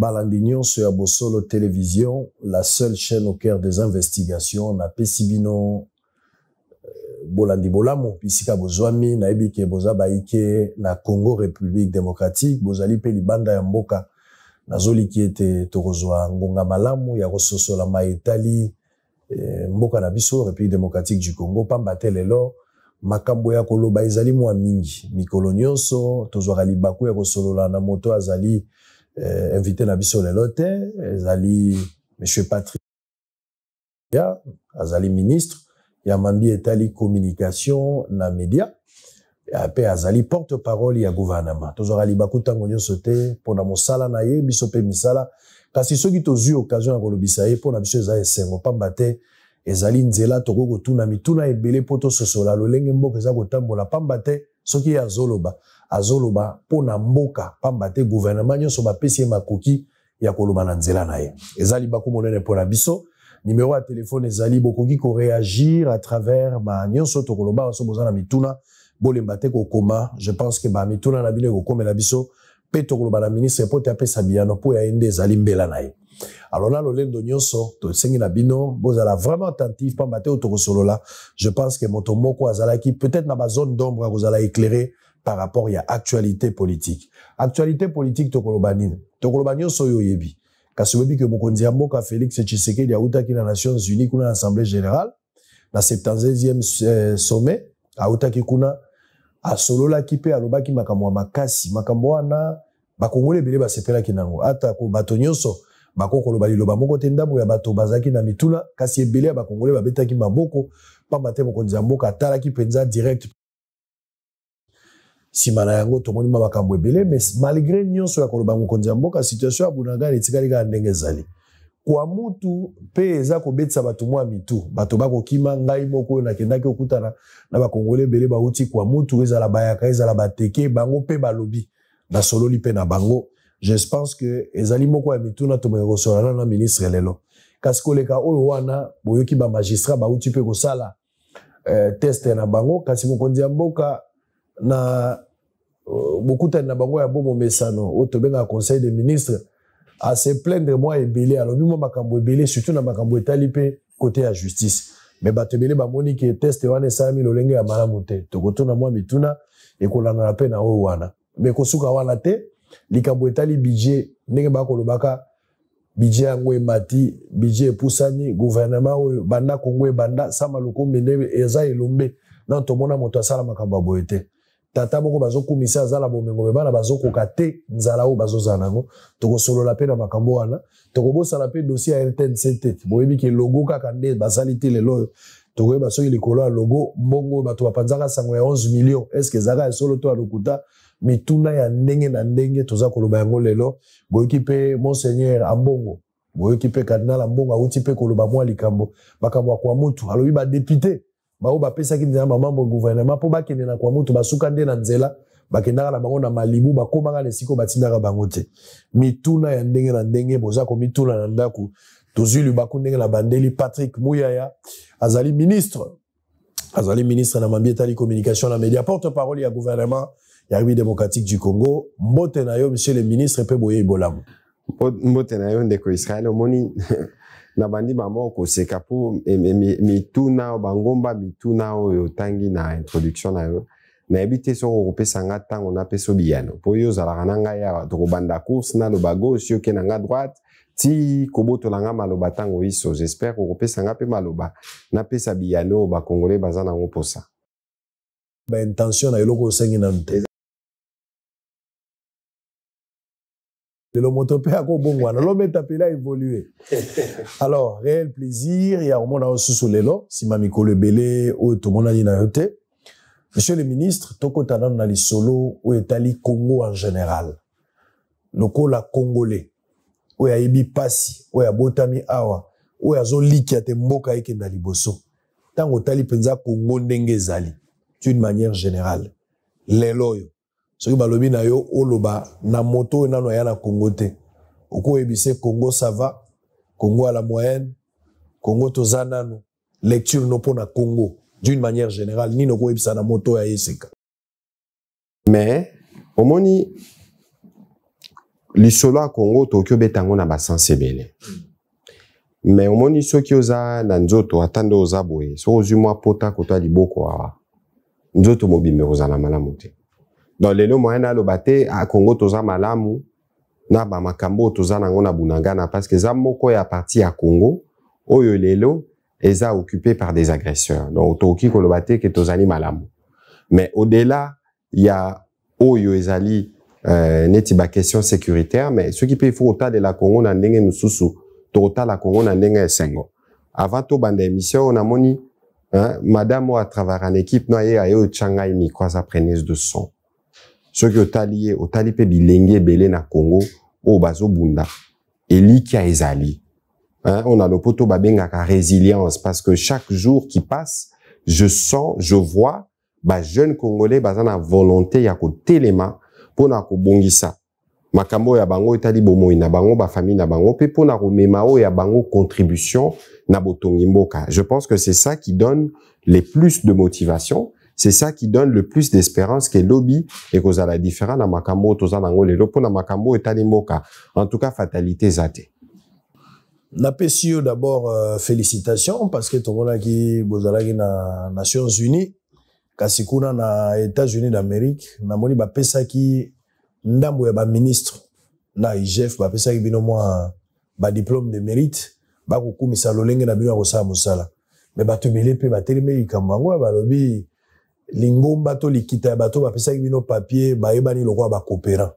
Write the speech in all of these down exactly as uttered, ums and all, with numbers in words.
Balandignon sur Bosolo Télévision, la seule chaîne au cœur des investigations, na Pesibino Bolandi Bolamo, Pisika Bozwami, na Ebike Boza Baike, na Congo République Démocratique, Bozali Pelibanda ya Mboka, na Zoli qui était Torozwa Ngonga Malamu, ya Rososo la Maïtali, Mboka na Biso, République Démocratique du Congo, Pambate Lelo, Makambo ya Koloba Ezali Mwa Mingi, Mikolo Nyonso, Tozwa Libaku ya Kosolola na Moto Azali, Euh, invité na biso le lote, Azali monsieur Patrick Azali ministre, ya Mambi Etali communication na média, et après Azali porte-parole ya gouvernement. Tozora libakuta ngonyo sote pona mosala na ye biso pe misala kasi soki tozu occasion ya kolobisa ye pona biso eza esengo pambate ezali nzela tokoko tuna mituna ebele poto sosola lolenge mboka eza kotambola pambate soki ya zoloba azoloba pona mboka pambate gouvernement nyonso bapesi makoki ya koloba na nzela na ye ezali baku monene pona biso numéro ya téléphone ezali bokoki ko réagir à travers ba nyonso to koloba so bozana mituna bolemba te ko koma je pense que ba mituna na bile ko komela biso pe to koloba na ministre pote apesa biano po ya ende ezali mbela na ye. Alors là, le lendo nyonso, to sengi na bino, bozala vraiment attentif, pambate otoko solo là. Je pense que moto moko azala ki peut-être na ba zone d'ombre bozala éclairé par rapport à actualité politique. Actualité politique toko lobanine. Toko lobanyo soyo yebi. Kasi webi que mokonzi ya mboka Félix Tshisekedi ya uta ki na Nations Unies kuna Assemblée Générale, na septanzième euh, sommet, a uta ki kuna a solo la ki pe aloba ki makambo makasi, makambo wana ba Congolais bele ba sepela ki nango. Ata ko bato nyonso bako koloba liloba moko te ndambo ya bato bazaki na mituna kasi ebele ya bakongole babetaki maboko pamba mokonzi ya mboka atalaki penza direct simana yango tomoni makambo ebele mais malgré nyonso ya koloba mokonzi ya mboka situation ya bunagana etikali ka ndenge ezali kwa mutu pe eza kobetisa bato mwa mitu bato bakokima ngai moko nakendaki okutana na bakongole ebele bauti kwa mutu ezala bayaka ezala bateke bango pe balobi na sololi pe na bango. Je pense que ezali moko ya mituna to mo kosolana na ministre lelo. Kasi koleka oyo wana boyoki ba magistrat ba uti pe kosala euh, test na bango kasi mokonzi ya mboka na uh, bokuta na bango ya bomo mesano o to benga conseil des ministres a se plaindre moi ebele alors bimo makambo ebele surtout na makambo etali pe côté ya justice. Mais ba tebele ba moni ke test wana sami lolenge ya malamu te. To kotuna moi mituna e kolana na pe na oyo wana. Mais kosuka wana te likambo etali budget ndenge bakolobaka budget yango emati budget epusani gouvernement oyo banda Kongo ebanda sama loko mende eza elombe na tomona moto asala makambo boye te tata moko bazokumisa azala bomengo be bana bazokoka te nzala o bazozana ngo tokosolola pe na makambo wana tokobosala pe dossier ya R T N C T boyebi ke logo kaka nde basali te lelo tokoyeba soki likolo ya logo mbongo bato bapanzaka sango ya onze millions est-ce que zaka esolo to alokuta mituna ya ndenge na ndenge toza koloba yango lelo boyoki pe monseigneur Ambongo boyoki pe cardinal Ambongo auti pe koloba mwa likambo makambo kwa mutu alobi ba député bao bapesa ki nzela mambo gouvernement po bakende na kwa mutu basuka nde na nzela bakendaka na bango na malibu bakomaka lesiko batindaka bango te mituna ya ndenge na ndenge boza ko mituna na ndaku tozuli bakundenge na bandeli Patrick Muyaya azali ministre azali ministre na Mambi Etali communication na média porte-parole ya gouvernement ya République démocratique du Congo. Mbote na yo monsieur le ministre pe boye bolamu. Mbote na yo ndeko Israël omoni na bandi mamoko seka po mituna bangomba mituna oyo tangi na introduction na yo na ebite so kopesa nga tango na peso biyano po yo zala nanga ya to banda course na lo gauche yo ke na nga droite ti koboto langa maloba tango iso j'espère ko kopesa nga pe maloba na pesa biyano ba congolais bazana ngo posa ba intention na eloko sengi na nte le motope a kobongwana l'homme est appelé à évoluer. Alors réel plaisir ya omona osusu lelo sima mikolo belé o to mona ni na yote. Monsieur le ministre toko tanana na lisolo o etali Congo en général. Lokola congolais o ya ibi pasi o ya botami awa o ya zo likia te mboka eke na liboso. Tango tali penza Congo ndenge zali d'une manière générale. Lelo yo soki balobi na yo oloba na moto nano ya na Congo te oko ebise Congo ça va Congo à la moyenne Congo tozanano lecture no pona Congo d'une manière générale ni noko ebisa na moto ya eseka mais omoni lisolo à Congo Tokyo betango na basanse belé mais omoni soki oza na nzoto atande oza boye so ozumwa pota kotwa liboko awa nzoto mobimbe kozala malamu te dans lelo moyen na lobate a Congo toza malamu na ba makambo toza nango na bunangana parce que za moko ya partie à Congo oyo lelo eza occupé par des agresseurs donc toki ko lobate ke tozali malamu mais au-delà il y a oyo ezali euh, neti ba question sécuritaire mais ce qui peut faut autant de la Congo na ndenge mususu total la Congo na ndenge esengo avant to bande émission on a moni hein, madame à travers une équipe noyé ayo Shanghai mi croisa prenez de son ce que otali otali pe bilenge belé na Congo o bazo bunda eli ki a ezali hein, on a le poto babenga ka résilience parce que chaque jour qui passe je sens je vois ba jeune congolais bazana volonté ya ko telema pona ko bongisa makambo ya bango etali bomoi na bango ba famille na bango pe pona ko memao ya bango contribution na botongi mboka. Je pense que c'est ça qui donne les plus de motivation, c'est ça qui donne le plus d'espérance que lobby et cause à la différence na makambo toza nango lelo pona makambo etali mboka. En tout cas fatalité zate. Na pesio d'abord euh, félicitations parce que tout le monde qui bozalaki na Nations Unies kasi kuna na États-Unis d'Amérique na moni ba pesa ki ndambo ya ba ministre na I G F ba pesa ki bino mwa ba diplôme de mérite ba kokumisa lolenge na bino ko sa musala mais ba tebele pe ba teleme ikambango ba lobi lingomba to likita ba to ba pesa ki bino papier ba yebani lokwa ba coopérant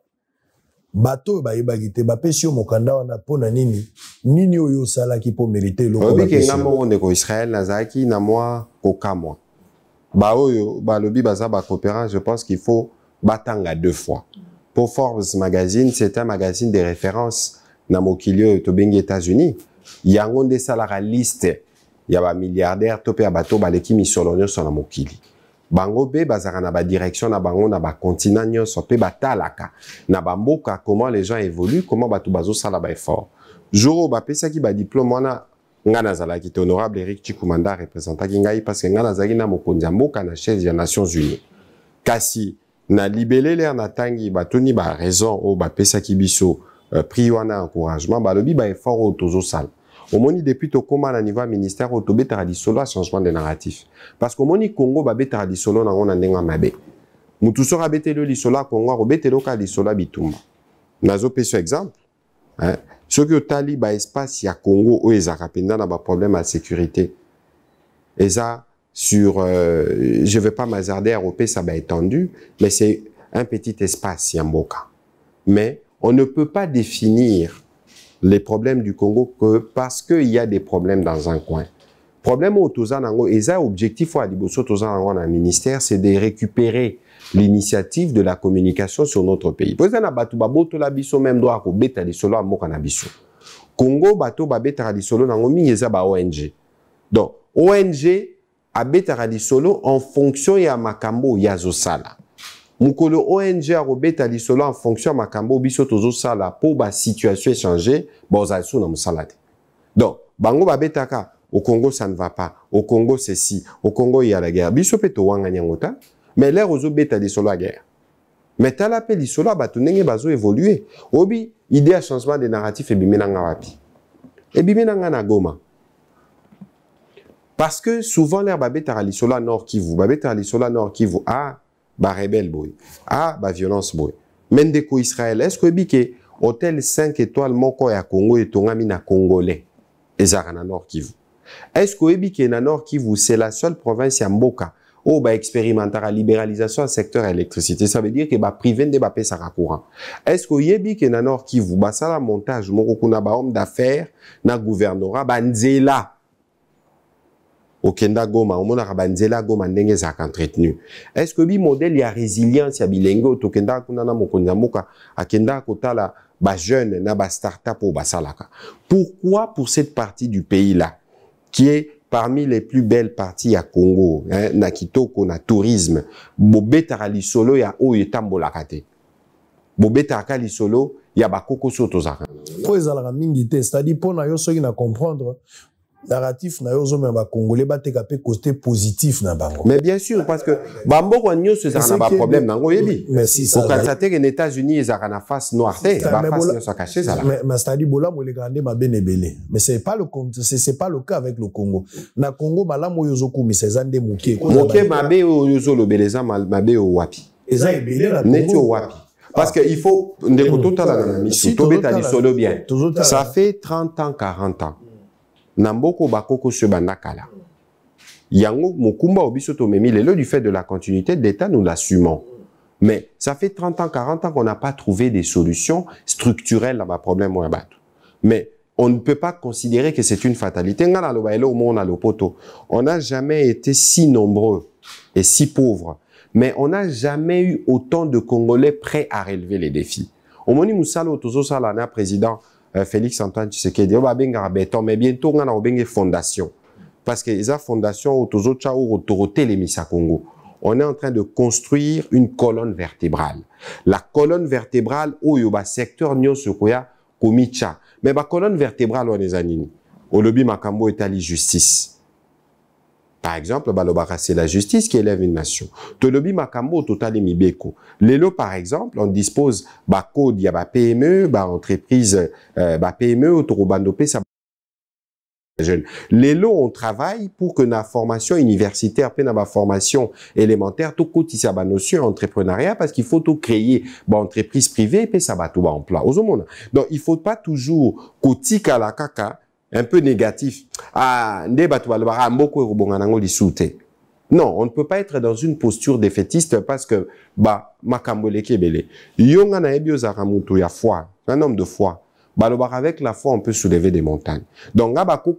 bato ba yebaki te ba pesio mokanda wana pona nini nini oyo sala ki po mériter lokwa ba pesio obi ke ngamo ndeko Israël nazaki na moi kokamwa ba oyo ba lobi baza ba coopérant je pense qu'il faut batanga deux fois. Pour Forbes Magazine, c'est un magazine de référence na mokili to bengi États-Unis. Yango nde salara liste ya ba milliardaire to pe abato baleki misolo nyonso na mokili. Bango pe bazaka na ba direction na bango na ba continent nyonso pe batalaka na ba mboka comment les gens évoluent, comment bato bazo sala ba effort. Joro ba pesa ki ba diplôme wana ngana zala ki honorable Eric Chikumanda représentant ki ngai parce que ngana zaki na mokonzi mboka na chaise ya Nations Unies. Kasi na libellé l'air na tangi batoni ba raison o ba pesa ki biso euh, prix wana encouragement ba lobi ba effort au tozo sal au moni depuis to koma na niveau ministère au tobé tradi solo changement de narratif parce que moni Congo ba betara di solo na ngona ndenga mabe mutu sora betelo li solo Congo ro betelo ka di solo bitumba nazo peso exemple hein ce que tali ba espace ya Congo o ezaka penda na ba problème à sécurité eza sur, euh, je ne vais pas m'hazarder à Européen, ça va étendu, mais c'est un petit espace, Yamboka. Mais on ne peut pas définir les problèmes du Congo que parce qu'il y a des problèmes dans un coin. Problème au Tozanango, et ça, objectif au Tozanango dans le ministère, c'est de récupérer l'initiative de la communication sur notre pays. Pour ça, on a biso même droit à beta di solo à Mokanabiso. Congo, bato babeta di solo nango mingeza ba O N G. Donc, O N G, abeta di solo en fonction ya makambo ya zosala. Mukolo O N G a robeta di solo en fonction ya makambo biso tozo sala pour ba situation changer, ba ozasu na musala te. Donc, bango babeta ka au Congo ça ne va pas, au Congo c'est si, au Congo il y a la guerre. Biso pe to wanga nyangota, mais l'air ozo beta di solo la guerre. Mais tala pe di solo ba tunenge bazo évoluer. Obi idée à changement de narratif e bimenanga wapi. E bimenanga na Goma. Parce que souvent, l'air babé taralisola nord Kivu, babé taralisola nord Kivu, ah, ba rebelle boy, ah, ba violence boy. Mendeko Israël, est-ce que bike hôtel cinq étoiles moko ya Congo et tongami na Congolais, ezara na nord Kivu. Est-ce que bike na nord Kivu, c'est la seule province ya Mboka, où ba expérimenter la libéralisation du secteur électricité, ça veut dire que ba privé de ba pesa courant. Est-ce que yebi que na nord Kivu, ba sala montage moko kuna ba homme d'affaires, na gouvernorat, ba nzela au Kenda Goma, au Mona Rabanzela Goma ndenge za entretenu. Est-ce que bi modèle ya résilience ya bilengo to Kenda kuna na mokonza moka a Kenda kotala ba jeune na ba start-up ou ba salaka. Pourquoi pour cette partie du pays là qui est parmi les plus belles parties à Congo, hein, na kitoko na tourisme, bobeta li solo ya o yetambola kate. Bobeta ka li solo ya ba koko soto zaka. Ko ezala mingi te, c'est-à-dire pour na yo soki na comprendre narratif na yo zo me ba congolais ba teka pe côté positif na bango. Mais bien sûr parce que bambo ko nyo ce ça na ba problème nango yebi. Mais si ça. Au Canada que les États-Unis ils ont na face noire té, ba face nyo ça caché ça là. Mais mais c'est-à-dire bola mo le grande ma benebele. Mais c'est pas le c'est c'est pas le cas avec le Congo. Na Congo malamu yo zo kumi sezande muke. Muke mabe yo zo lo beleza mabe o wapi. Eza ebele na Congo wapi. Parce que il faut ndeko totala na misu to beta li solo bien. Ça fait trente ans quarante ans. Namboko bakoko se bandakala. Yango mokumba obiso to memi lelo du fait de la continuité de l'État nous l'assumons. Mais ça fait trente ans quarante ans qu'on n'a pas trouvé des solutions structurelles à ma problème ou mais on ne peut pas considérer que c'est une fatalité. On n'a jamais été si nombreux et si pauvres, mais on n'a jamais eu autant de Congolais prêts à relever les défis. Au moment où Moussalo Tozo Salana, président euh, Félix Antoine Tshisekedi, mais bientôt on a une fondation. Parce que les fondations au Tozo Chao Autoroté les Missa Congo. On est en train de construire une colonne vertébrale. La colonne vertébrale, au yoba secteur Nyo Sokoya, Komicha. Mais la colonne vertébrale, on est anini. Au lobby Makambo est allé justice. Par exemple, c'est la justice qui élève une nation. To lobby Makambo total mibeko. Lelo, par exemple, on dispose ba code, il y a ba P M E, ba entreprise, euh, ba P M E, autorobandope, ça. Jeunes. Les lots, on travaille pour que la formation universitaire, puis la formation élémentaire, tout côté ça va notion entrepreneuriat parce qu'il faut tout créer, bah entreprise privée, puis ça va tout en emploi. Donc il faut pas toujours côté la kaka un peu négatif. Ah, ne batu balbara mboko rubonganango lisute. Non, on ne peut pas être dans une posture défaitiste parce que bah makambole kebele. Yonga na ebio zaramutu ya foi, un homme de foi. Avec la foi, on peut soulever des montagnes. Donc,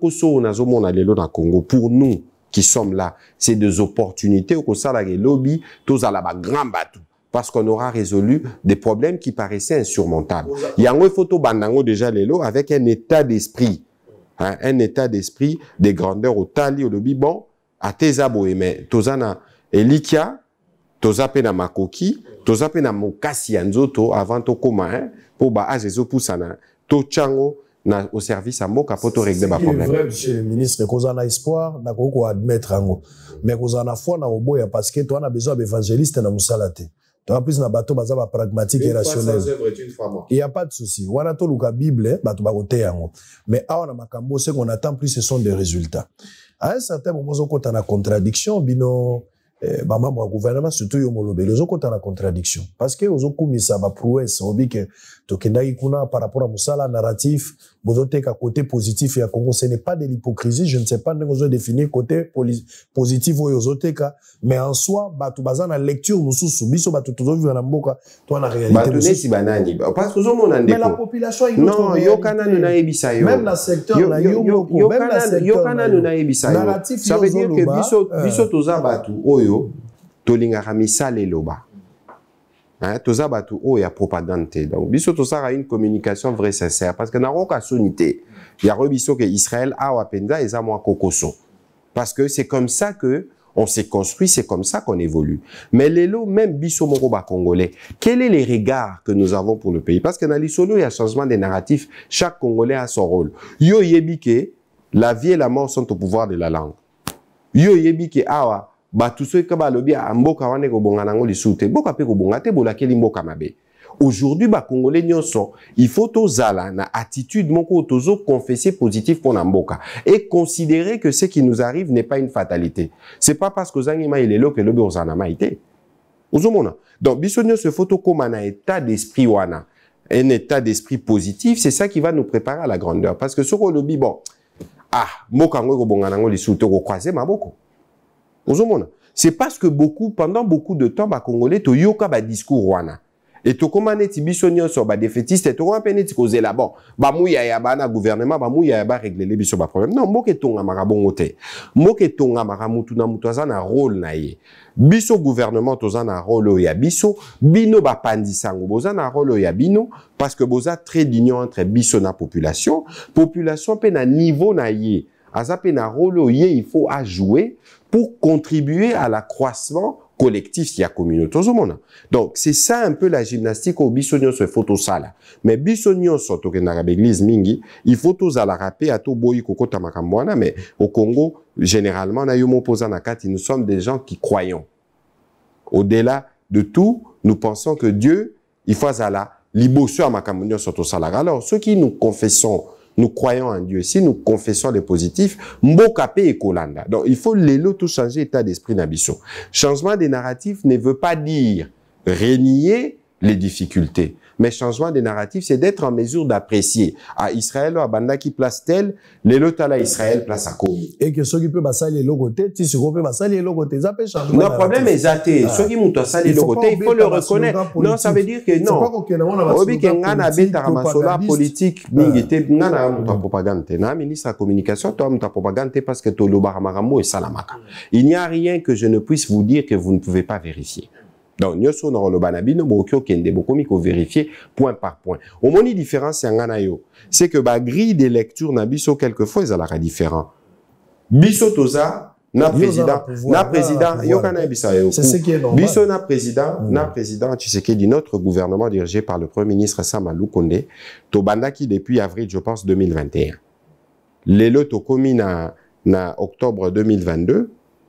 pour nous qui sommes là, c'est des opportunités au sein de lobby, tous à la grand bateau. Parce qu'on aura résolu des problèmes qui paraissaient insurmontables. Il y a une photo bandango déjà l'élo avec un état d'esprit. Hein, un état d'esprit des grandeurs au tali, au lobby. Bon, à Tezabo, mais Tozana Elikia, Tozapena Makoki, Tozapena Mokasi Anzoto, avant to commun, pour ba Azezo Poussana. Tochango na au service à Moka pour régler ma problème. C'est vrai, monsieur le ministre, qu'on a espoir, na ko admettre ango. Mais qu'on a foi na oboya parce que toi on a besoin d'évangélistes na musalate. Toi en plus na bateau baza ba pragmatique et rationnel. Il y a pas de souci. Wana to luka Bible, bato ba kote yango. Mais awa na makambo c'est qu'on attend plus ce sont des résultats. À un certain moment on a na contradiction bino eh, ba membre du gouvernement surtout yo molobé les autres na contradiction parce que aux okumisa ba prouesse obi que tokendaki kuna par rapport à musala narratif bozoteka côté positif ya Congo ce n'est pas de l'hypocrisie je ne sais pas nous définir côté positif ou yozoteka mais en soi batu bazana lecture mususu biso batu tozovivre na mboka toi na réalité batu nesi banani parce que zo mona ndeko mais la population non yokana na ebisa yo même la secteur na yo même la secteur yokana na ebisa yo ça veut dire que biso biso toza batu oyo tolinga misala eloba. Hein, toza batu o ya propagande. Donc biso toza une communication vraie sincère parce que na roka sonité. Il y a rebiso que Israël a wapenza et za moi kokoso. Parce que c'est comme ça que on s'est construit, c'est comme ça qu'on évolue. Mais l'élo même biso moko ba congolais, quel est les regards que nous avons pour le pays parce que dans l'isolo il y a changement des narratifs, chaque congolais a son rôle. Yo yebike la vie et la mort sont au pouvoir de la langue. Yo yebike awa ba tout ce que ba lobi a mboka wane ko bonga nango lisute boka pe ko bonga te bola keli mboka mabe aujourd'hui ba congolais nyonso il faut tozala na attitude moko tozo confesser positif pour na mboka et considérer que ce qui nous arrive n'est pas une fatalité c'est pas parce que zangima il est là que lobi ozana maité ozomona donc biso nyonso photo comme un état d'esprit wana un état d'esprit positif c'est ça qui va nous préparer à la grandeur parce que ce ko lobi bon ah mboka ngo ko bonga nango lisute ko croiser maboko. C'est parce que beaucoup, pendant beaucoup de temps, les Congolais ont eu un discours wana. Et tout comme on est bisonnion sur les défaitistes, et tout comme on est causé là bon, bah mouya ya ba na gouvernement, bah mouya ya ba régler les bisons problème. Non, moke tonga marabongote, moke tonga maramutu na mutuaza na rôle na ye. Biso gouvernement toza na rôle ya biso, bino ba pandisango boza na rôle ya bino parce que boza très d'union entre biso na population, population pe na niveau na ye. Azapé na rôle il faut à jouer pour contribuer à l'accroissement collectif, il y a communauté au monde. Donc, c'est ça un peu la gymnastique au bisogno sur photo sala. Mais bisogno sur to kenaka l'église mingi, il faut tous à la rapper à tout boy koko tamakambwana, mais au Congo, généralement, na yomo posa nakati, nous sommes des gens qui croyons. Au-delà de tout, nous pensons que Dieu, il faut à la libosu à makamunyo sur to sala. Alors, ceux qui nous confessons, nous croyons en Dieu, si nous confessons les positifs, mbokape et kolanda. Donc, il faut l'élo tout changer état d'esprit nabiso. Changement des narratifs ne veut pas dire renier les difficultés. Mais changement des narratifs, c'est d'être en mesure d'apprécier. À Israël, à Banda qui place tel, l'élo tala Israël place à Komi. Et que ceux qui peuvent passer les côté, si ceux qui peuvent passer les côté, ça peut changer. Non, le problème est athée. Ceux qui montent à les côté, il faut le reconnaître. Non, ça veut dire que non. Obi Kengana beta ramasola politique, mingite, ngana muta propagande. Na ministre de la communication, toi muta propagande parce que to lo baramaramo et salamaka. Il n'y a rien que je ne puisse vous dire que vous ne pouvez pas vérifier. Donc, nous sommes dans le banabi, nous avons beaucoup vérifier point par point. Au moins, la différence, c'est que la grille de lecture n'a biso quelquefois, ils sont différents. Biso toza, na président, na président, c'est ce qui est normal. Biso na président, na président, tu sais que dit notre gouvernement dirigé par le Premier ministre Samalou Kondé, to bandaki depuis avril, je pense, deux mille vingt et un. L'élo to commis na, na octobre deux mille vingt-deux,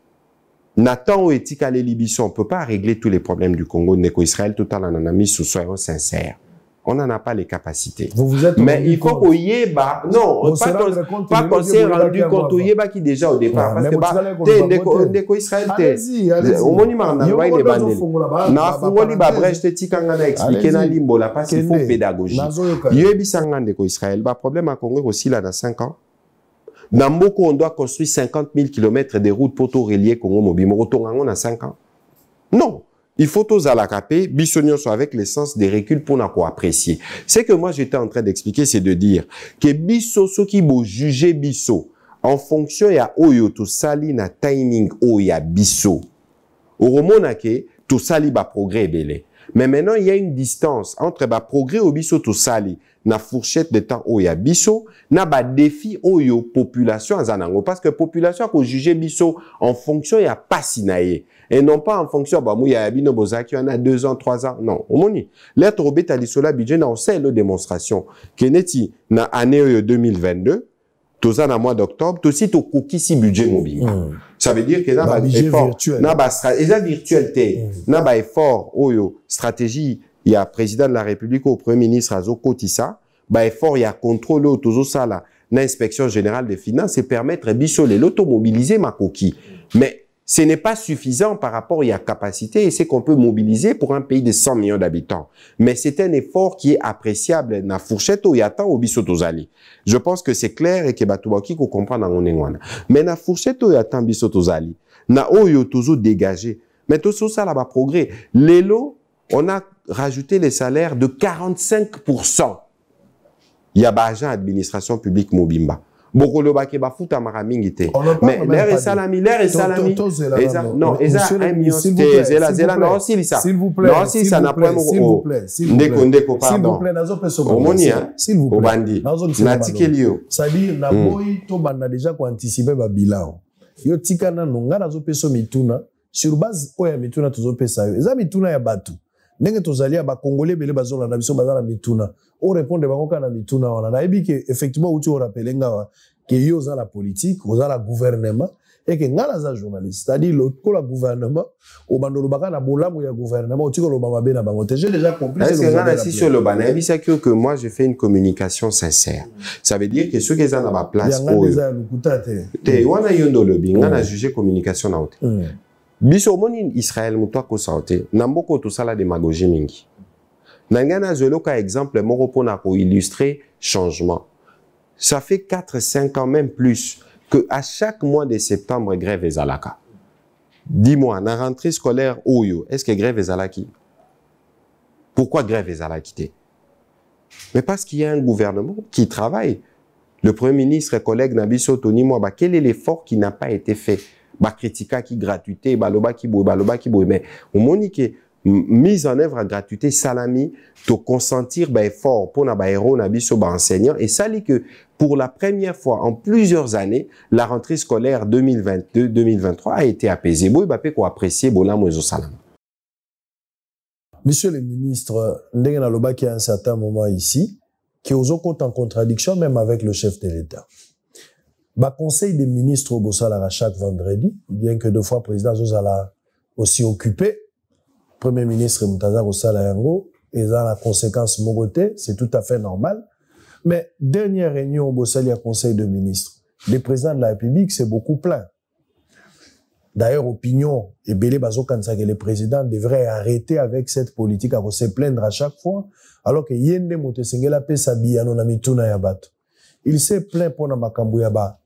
Nathan éthique à l'Élibisson, on ne peut pas régler tous les problèmes du Congo, Néco-Israël, tout en en a mis sous soyons sincères. On n'en a pas les capacités. Vous vous êtes mais il faut qu'on y ait, bah, non, on pas qu'on s'est rendu compte, on y est, qui déjà au départ, parce que, bah, Néco-Israël, au monument, on a pas une bandée. Na fungoli ba brèche te tikanga na expliquer na limbola, parce qu'il faut pédagogie. Il y a bisanga Néco-Israël, bah, problème à Congo aussi, là, dans cinq ans. Dans Mboko, on doit construire cinquante mille kilomètres de routes pour tout relier Congo Mobile. On a cinq ans. Non. Il faut tous à la caper, bisognos avec l'essence des reculs pour nous apprécier. Ce que moi j'étais en train d'expliquer, c'est de dire que biso, ceux qui vont juger biso, en fonction ya oyo to sali na timing oya biso. Au remonake, to sali ba progrès belé. Mais maintenant, il y a une distance entre ba progrès au biso to sali, na fourchette de temps oya biso, na ba défi oyo population azanango. Parce que population ko juger biso en fonction ya pasinaye. Et non pas en fonction, bah, mouya yabino bozaki, on a deux ans, trois ans. Non, au moni. L'être au bêta l'isola budget, na on sait le démonstration. Keneti, na année deux mille vingt-deux, tous en mois d'octobre, tout aussi, to cookie si budget mobile. Mm. Ça veut dire que na ba effort, na ba virtualité, na ba effort, oyo, stratégie, il y a président de la République au premier ministre Azo Kotissa, bah effort, il y a contrôle au tozo ça là, na inspection générale des finances et permettre bisolé l'automobiliser ma coquille. Mais ce n'est pas suffisant par rapport à la capacité et c'est qu'on peut mobiliser pour un pays de cent millions d'habitants. Mais c'est un effort qui est appréciable na fourchette au yatan au bisotozali. Je pense que c'est clair et que batubaki ko comprendre dans mon mais na fourchette au yatan bisotozali, na oyo tozo dégagé. Mais tout ça là bas progrès. L'élo, on a rajouté les salaires de quarante-cinq pour cent. Il y a ba agent administration publique Mobimba. Bokolo bake ba futa maramingite. Mais l'air est salami, l'air est salami. Non, et ça un million de zela zela non si ça. S'il vous plaît. Non si ça n'a pas s'il vous plaît. Ndeko ndeko pardon. S'il vous plaît, nazo peso. Omoni hein. S'il vous plaît. Obandi. Na tikelio. C'est-à-dire na boy to banda déjà ko anticiper ba bilan. Yo tikana nonga nazo peso mituna sur base oya mituna tozo pesa yo. Eza mituna ya batu. Ndenge tozalia ba congolais bele bazona na biso bazana mituna. On répond de bango kana mituna wana. Na ebi que effectivement uti o rappelenga wa que yo za la politique, o za la gouvernement et que ngala za journaliste. C'est-à-dire le ko la gouvernement o bandolo baka na bolamu ya gouvernement o tiko lo mabe na bango. J'ai déjà compris. Est-ce que ngala si sur le bana ebi ça que moi je fais une communication sincère. Ça veut dire que ceux qui sont dans ma place o te te wana yondo lobi ngala juger communication na ote. Biso moni Israël muto ko saute na mboko to sala démagogie mingi. Nangana zelo ka exemple moko pona ko illustrer changement. Ça fait quatre cinq ans même plus que à chaque mois de septembre grève est alaka. Dis-moi, na rentrée scolaire oyo, est-ce que grève est alaki? Pourquoi grève est alaki? Mais parce qu'il y a un gouvernement qui travaille. Le premier ministre collègue Nabiso Tony Mwaba, quel est l'effort qui n'a pas été fait? Ba critica qui gratuité, ba loba qui boy, ba loba qui boy. Mais au monique, mise en œuvre à gratuité salami to consentir ba effort pour na ba héros na biso ba enseignant et ça dit que pour la première fois en plusieurs années la rentrée scolaire deux mille vingt-deux deux mille vingt-trois a été apaisée. Boy ba pe ko apprécier bola mozo salam. Monsieur le ministre, ndenge na loba qui à un certain moment ici qui aux compte en contradiction même avec le chef de l'État. Ba conseil des ministres au Bossala chaque vendredi, bien que deux fois président Zozala aussi occupé. Premier ministre Moutaza Rossala Yango, et dans la conséquence Mogoté, c'est tout à fait normal. Mais dernière réunion au Bossali à Conseil de ministres, les présidents de la République, c'est beaucoup plein. D'ailleurs, opinion, et Bélé Bazo Kansa, que les présidents devraient arrêter avec cette politique à se plaindre à chaque fois, alors que Yende Motesengela Pesabi Anonamituna Yabat. Il s'est plaint pour Namakambu Yaba.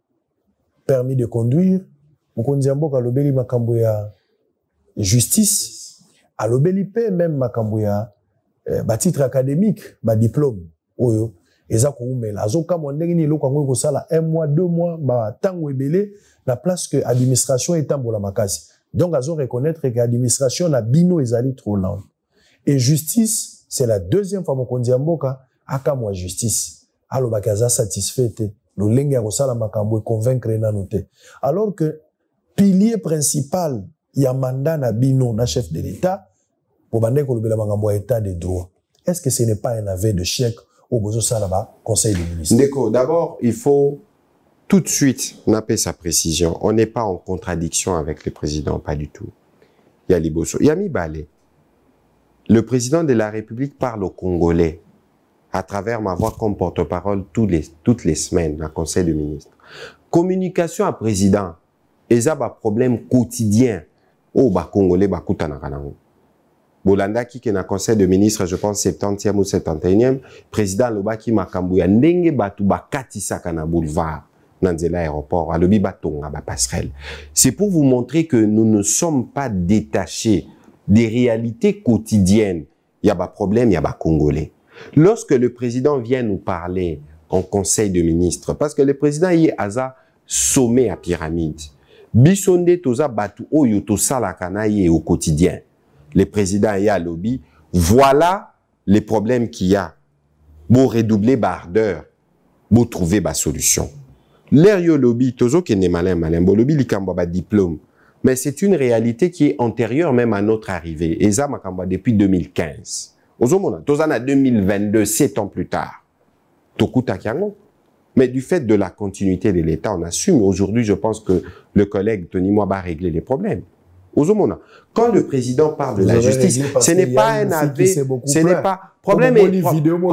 Permis de conduire, Mokondiambo Kalobeli Makambuya justice. À l'obélipe, même Makambouya, eh, ba titre académique, ba diplôme, oyo, eza koumela. Azoka mwandenge ni loko ngwe kosala un mois, deux mois, ba tango ebele, la place que administration est tambola makasi. Donc, azo reconnaître que administration na bino ezali trop lent. Et justice, c'est la deuxième fois mokondi amboka, aka mwa justice. Alo bakaza satisfait te, lo lenge ya kosala makambo convaincre na note. Alors que, pilier principal, il y a mandat na bino na chef de l'État, pour bande ko lobela mangambo état de droit. Est-ce que ce n'est pas un aveu de chèque au bozo salaba conseil des ministres? D'accord, d'abord, il faut tout de suite napper sa précision. On n'est pas en contradiction avec le président, pas du tout. Il y a Liboso, il y a Mibale. Le président de la République parle aux Congolais à travers ma voix comme porte-parole toutes les, toutes les semaines dans le conseil des ministres. Communication à président, et ça, un problème quotidien. Oh, bah, Congolais, bah, koutana kanango. Bolanda qui est dans le conseil de ministres, je pense, septantième ou septanténième, président Lobaki Makambouya, ndenge batu bakati sakana boulevard, nanzela aéroport, alobi batonga ba passerelle. C'est pour vous montrer que nous ne sommes pas détachés des réalités quotidiennes. Il y a pas problème, il y a pas Congolais. Lorsque le président vient nous parler en conseil de ministres, parce que le président y est à sommet à pyramide, bisonde toza batu oyo to salakana y au quotidien. Les présidents y a lobby, voilà les problèmes qu'il y a. Pour redoubler bardeur, pour trouver ba solution. L'air yo lobby, tozo ke ne malin malin, bo lobby li kamba ba diplôme. Mais c'est une réalité qui est antérieure même à notre arrivée. Et ça, makamba depuis deux mille quinze. Ozomona, tozana deux mille vingt-deux, sept ans plus tard. Tokuta kiango. Mais du fait de la continuité de l'État, on assume. Aujourd'hui, je pense que le collègue Tony Mwaba a réglé les problèmes. Quand le président parle de la justice, ce n'est pas un aveu, ce n'est pas... Problème est...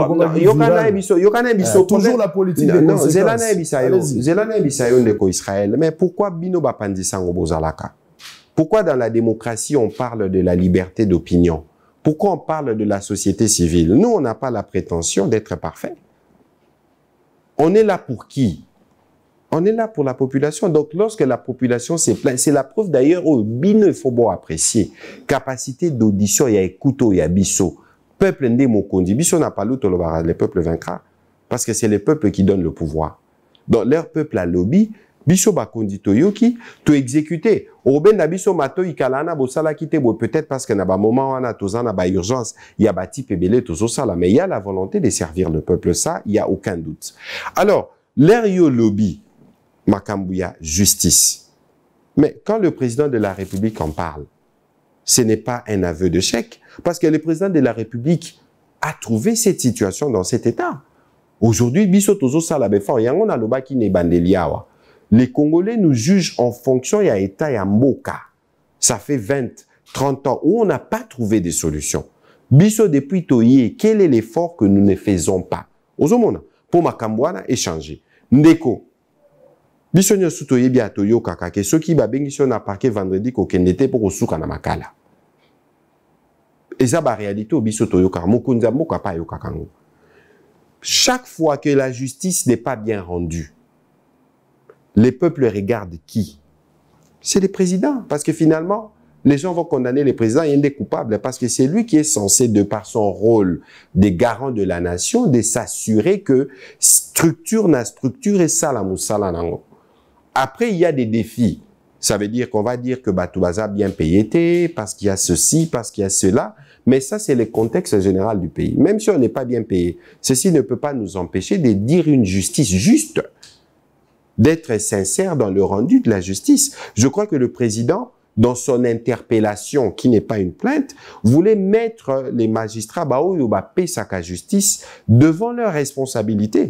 Toujours la politique de conséquences. Zelana Ebisayo ndeko Israël. Mais pourquoi Bino Bapandisango Bozalaka? Pourquoi dans la démocratie, on parle de la liberté d'opinion? Pourquoi on parle de la société civile? Nous, on n'a pas la prétention d'être parfait. On est là pour qui? On est là pour la population. Donc, lorsque la population s'est plainte, c'est la preuve d'ailleurs où Bino, il faut bon apprécier. Capacité d'audition, il y a écouto, il y a biso. Peuple ndé mokondi. Biso n'a pas l'autre, le peuple vaincra. Parce que c'est le peuple qui donne le pouvoir. Donc, leur peuple a lobby. Biso bakondi toyoki, to exécuter. Au ben na biso mato ikalana bosala kite bo peut-être parce que na ba moment on a tozana ba urgence, il y a ba type belé tozo sala, mais il y a la volonté de servir le peuple, ça, il y a aucun doute. Alors, l'air yo lobby Makambouya, justice. Mais quand le président de la République en parle, ce n'est pas un aveu de chèque, parce que le président de la République a trouvé cette situation dans cet état. Aujourd'hui, biso tozo sala befort, yango na loba ki ne bandeliawa. Les Congolais nous jugent en fonction ya état ya mboka. Ça fait vingt, trente ans où on n'a pas trouvé de solution. Biso depuis toye, quel est l'effort que nous ne faisons pas? Ozomona, pour Makambouana échanger. Ndeko, biso nyo sutoye bia toyo kaka ke ceux qui ba bengi na parquet vendredi ko kendete pour suka na makala. Eza ba réalité au biso toyo kaka mokonza mboka pa yo kakango. Chaque fois que la justice n'est pas bien rendue, les peuples regardent qui? C'est les présidents. Parce que finalement, les gens vont condamner les présidents et des coupables. Parce que c'est lui qui est censé, de par son rôle des garants de la nation, de s'assurer que structure na structure et ça la moussala nango. Après, il y a des défis. Ça veut dire qu'on va dire que Batoubaza bien payé, parce qu'il y a ceci, parce qu'il y a cela. Mais ça, c'est le contexte général du pays. Même si on n'est pas bien payé, ceci ne peut pas nous empêcher de dire une justice juste, d'être sincère dans le rendu de la justice. Je crois que le président, dans son interpellation, qui n'est pas une plainte, voulait mettre les magistrats, Baoyo Bapé Saka Justice, devant leurs responsabilités.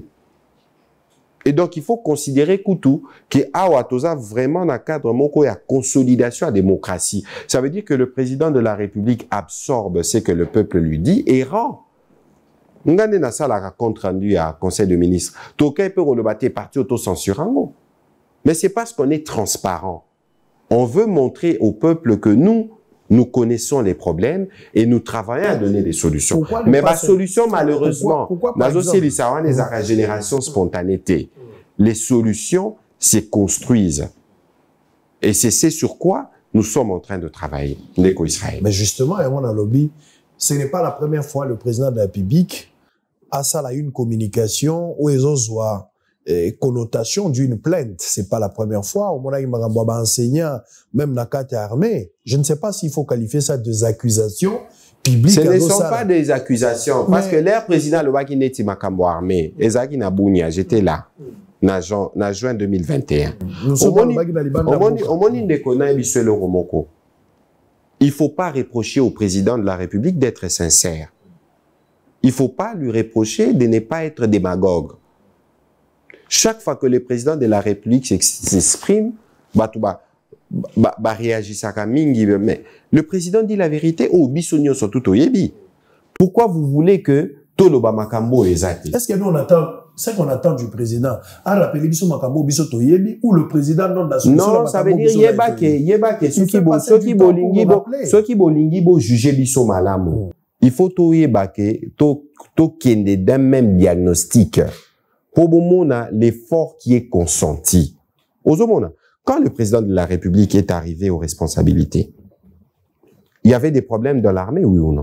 Et donc, il faut considérer Koutou que Awatoza vraiment dans le cadre de la consolidation de la démocratie. Ça veut dire que le président de la République absorbe ce que le peuple lui dit et rend. Nous avons une salle à compte rendu à Conseil de ministres. Tokai peut rebattre parti auto-censurant. Mais c'est parce qu'on est transparent. On veut montrer au peuple que nous, nous connaissons les problèmes et nous travaillons à donner des solutions. Mais ma solution, malheureusement, dans aussi les la génération spontanéité, les solutions se construisent. Et c'est ce sur quoi nous sommes en train de travailler, l'éco-Israël. Mais justement, et on a lobby, ce n'est pas la première fois que le président de la République a ça là une communication où ils ont soit connotation d'une plainte. C'est pas la première fois. Au moment où il m'a enseignant, même dans la carte armée, je ne sais pas s'il faut qualifier ça de accusations publiques. Ce ne sont pas des accusations. Mais parce que l'air président, le Waki Neti Makambo armé, Ezaki Nabounia, j'étais là, en juin deux mille vingt et un. Nous sommes au moment le Romoko. Il ne faut pas reprocher au président de la République d'être sincère. Il ne faut pas lui reprocher de ne pas être démagogue. Chaque fois que le président de la République s'exprime, bah, bah, bah, bah, réagit à mingi, mais le président dit la vérité, oh, bisogno sont tout au yebi. Pourquoi vous voulez que Tolo Bamakambo est zati? Est-ce que nous on attend, c'est qu'on attend du président, à rappeler biso Makambo biso to yebi, ou le président non la solution? Non, ça veut dire yeba ke, yeba ke, ceux qui bo, ceux qui bo lingi bo, ceux qui bo lingi bo juger biso malamo. Il faut to yeba ke, to, to kende d'un même diagnostic. Pour l'effort qui est consenti. Quand le président de la République est arrivé aux responsabilités, il y avait des problèmes dans l'armée, oui ou non?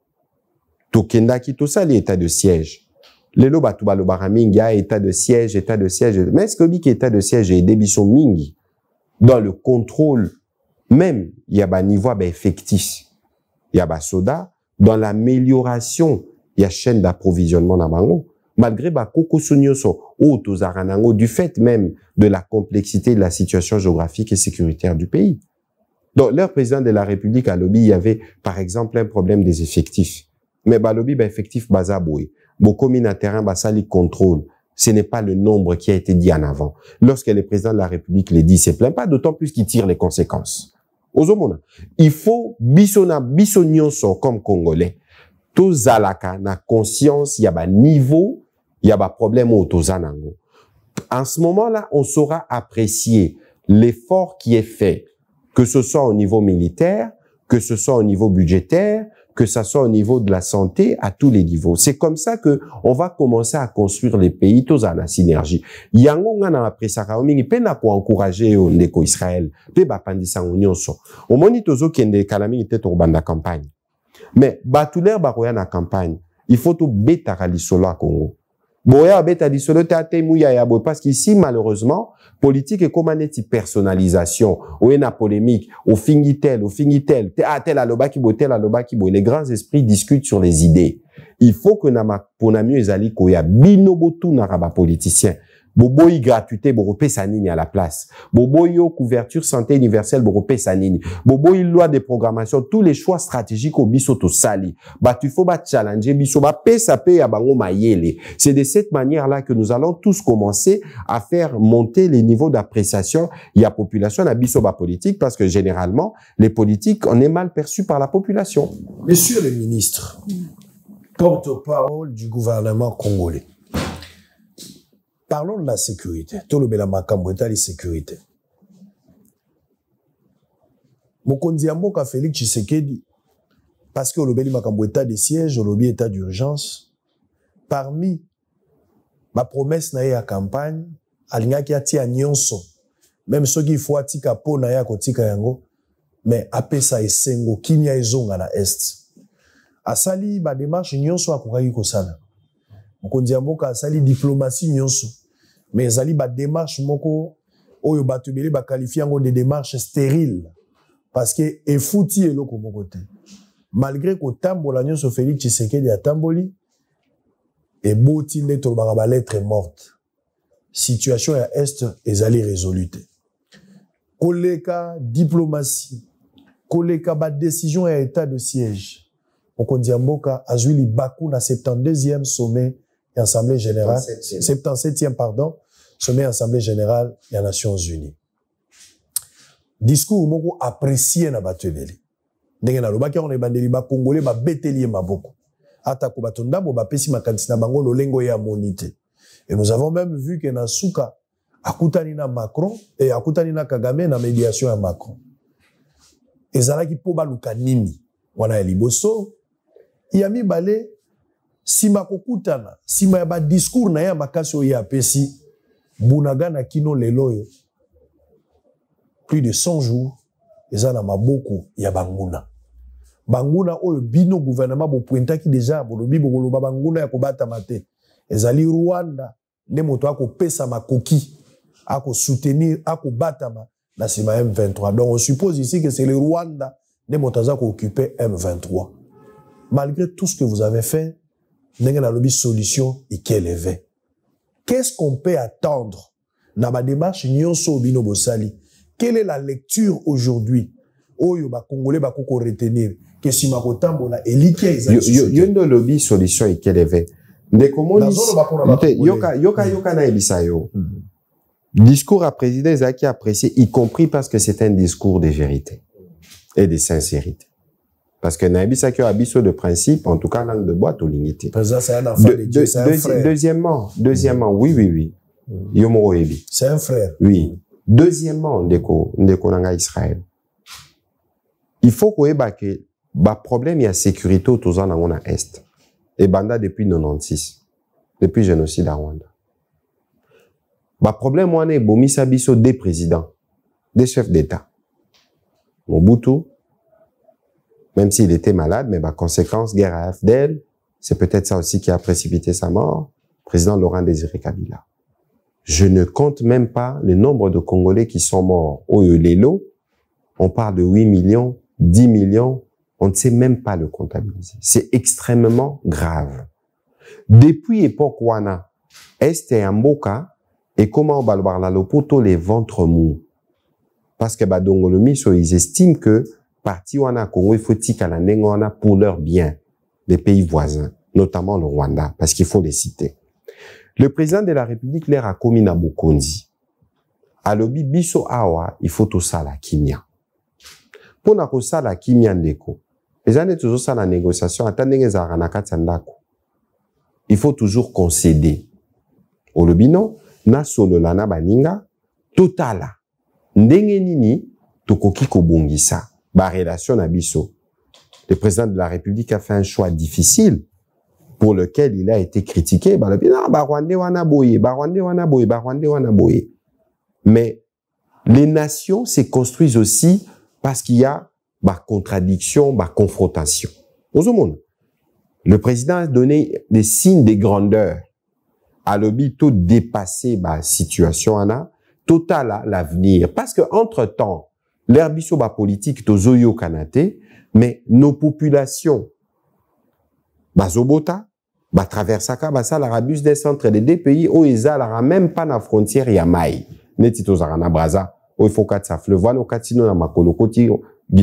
Tokenda qui tout ça, l'état de siège. Le Lobatuba le Baraming, il y a état de siège, état de siège. Mais est-ce que le état de siège est débissant mingi? Dans le contrôle, même, il y a un niveau effectif. Il y a un soda. Dans l'amélioration, il y a chaîne d'approvisionnement dans Bango. Malgré Bakoko Sunyoso, du fait même de la complexité de la situation géographique et sécuritaire du pays. Donc, leur président de la République à Lobby, il y avait, par exemple, un problème des effectifs. Mais bah, Lobby, bah, effectif, Bazaboui. Beaucoup de terrain, bah, ça, les contrôle. Ce n'est pas le nombre qui a été dit en avant. Lorsque le président de la République les dit, c'est plein pas, d'autant plus qu'il tire les conséquences. Il faut, bisona, bisonyoso, comme Congolais, tout zalaka, na conscience, il y a un niveau, il y a un problème au tozanango. En ce moment-là, on saura apprécier l'effort qui est fait, que ce soit au niveau militaire, que ce soit au niveau budgétaire, que ce soit au niveau de la santé, à tous les niveaux. C'est comme ça que on va commencer à construire les pays, tous à la synergie. Yango ngana après ça, on mingi pena pour encourager l'éco Israël, pe ba pandisa union so. Au moni tozo kende kalami était au banda campagne. Mais batouler baroya na campagne, il faut tout bêta ralisolo à Congo. Boya bêta risolo te mouya ya boy parce qu'ici malheureusement politique et comme une personnalisation, ou une polémique, au fingitel, au fingitel, ah tel aloba ki bo tel aloba ki bo. Les grands esprits discutent sur les idées. Il faut que nama pour na mieux ezali ko ya binobotu na raba politicien. Boboy gratuité, boropé sanini à la place. Boboy yo couverture santé universelle, boropé sanini. Boboy loi de programmation, tous les choix stratégiques au bisoto sali. Bah, tu faut ba challenger biso ba pesa pe ya bango mayele. C'est de cette manière-là que nous allons tous commencer à faire monter les niveaux d'appréciation. Il y a population à biso ba politique parce que généralement, les politiques, on est mal perçus par la population. Monsieur le ministre, porte-parole du gouvernement congolais. Parlons de la sécurité. Tout le bela makambo eta la sécurité. Mokonzi ya mboka Félix Tshisekedi, parce que le beli makambo eta de siège, le lobby état d'urgence, parmi ma promesse na ya campagne, alingaki atia nyonso, même ceux qui faut atika po na ya kotika yango, mais apesa esengo kimia ezonga na est. Asali ba démarche nyonso akokaki kosala. Mokonzi ya mboka asali diplomatie nyonso. Mais ezali ba démarche moko oyo bato ebele baqualifie yango de démarche stérile parce que efuti eloko moko te malgré kotambola nyonso Félix Tshisekedi atamboli eboti nde tolobaka ba lettre morte situation ya est ezali résolue te koleka diplomatie koleka ba décision ya état de siège mokonzi ya mboka azwi libaku na septante-deuxième sommet ya assemblée générale septante-septième pardon sommet ya assemblée générale ya Nations Unies discours moko apprécié na bato ebele ndenge nalobaki yango na ebandeli bakongole babeteli ye maboko ata ko bato ndambo bapesi makanisi na bango lolengo ya monité et nous avons même vu que na suka akutani na Macron et akutani na Kagame na médiation ya Macron ezalaki po baluka nini wana ya liboso ya mibale sima kokutana sima ya ba discours na ya makasi oyo apesi bunaga na kino leloyo plus de cent jours eza na maboko ya banguna banguna oyo bino gouvernement bo pointaki déjà bolobi bokoloba banguna ya kobata mate ezali Rwanda nde moto akopesa makoki ako soutenir ako batama na sima M vingt-trois donc on suppose ici que c'est le Rwanda nde moto aza ko occuper M vingt-trois malgré tout ce que vous avez fait ndenge na lobi solution ikeleve qu'est-ce qu'on peut attendre na ba démarche nyonso bino bosali quelle est la lecture aujourd'hui oyo ba congolais ba koko retenir que si makotambola eliki ezali yo yo ndo lobi solution ikeleve ndeko moni yoka yoka yoka na ebisa yo discours à président ezaki apprécié y compris parce que c'est un discours de vérité et de sincérité parce que na ebisa ki abiso de principe en tout cas langue de boîte au limité deuxièmement deuxièmement oui oui oui yo mo ebi c'est un frère oui deuxièmement ndeko ndeko nanga Israël il faut ko eba que ba problème ya sécurité autour na ngona est et banda depuis quatre-vingt-seize depuis génocide à Rwanda ba problème wana ebomisa biso des présidents des chefs d'état Mobutu même s'il était malade mais ba conséquence guerre à F D L c'est peut-être ça aussi qui a précipité sa mort président Laurent Désiré Kabila je ne compte même pas le nombre de Congolais qui sont morts au Lelo on parle de huit millions dix millions on ne sait même pas le comptabiliser. C'est extrêmement grave. Depuis époque wana, Est et Mboka, et comment on va le voir là, le poteau les ventres mous. Parce que Badongolomi, so, ils estiment que parti wana Congo, il faut tika la nengwana pour leur bien, les pays voisins, notamment le Rwanda, parce qu'il faut les citer. Le président de la République leur a commis na Bokondi. À l'obi biso awa, il faut tout ça la kimia. Pour na ko ça la kimia ndeko. Les années toujours ça la négociation il faut toujours concéder au lobino na solo lana baninga totala ndenge nini tokoki kobongisa ba relation na biso le président de la République a fait un choix difficile pour lequel il a été critiqué ba lobina ba Rwandais wana boye ba Rwandais wana boye ba Rwandais wana boye mais les nations se construisent aussi parce qu'il y a bah contradiction, bah confrontation. Au monde, le président a donné des signes de grandeur. À l'objet tout dépasser bah situation ana, total l'avenir. Parce que entre temps, l'herbisso bah politique tozoyo kanate, mais nos populations, bah zobota, bah traversaka, bah ça la rabus des centres des deux pays où ils a même pas na frontière yamai. Netito zarana braza, où il faut qu'à sa fleuve, no katino na makolo koti.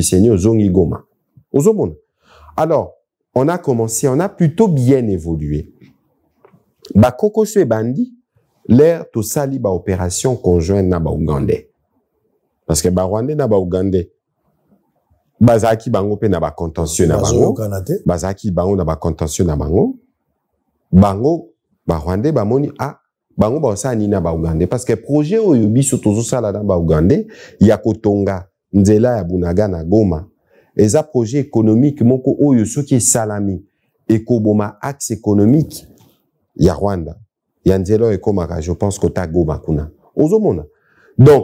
Alors, on a commencé, on a plutôt bien évolué. Ba koko se bandi, l'air to sali ba opération conjointe na ba Ougandais. Parce que ba Rwandais na ba Ougandais. Bazaki bango pe na ba contentieux na bango. Bazaki bango na ba contentieux na bango. Bango, ba Rwandais ba moni a bango ba osani na ba Ougandais. Parce que projet oyo biso tozo sala na ba Ougandais, ya kotonga. Nzela ya Bunaga na Goma. Eza projet économique moko oyo soki salami ekoboma axe économique ya Rwanda. Ya nzela ekomaka je pense que ta Goma kuna. Ozomona. Donc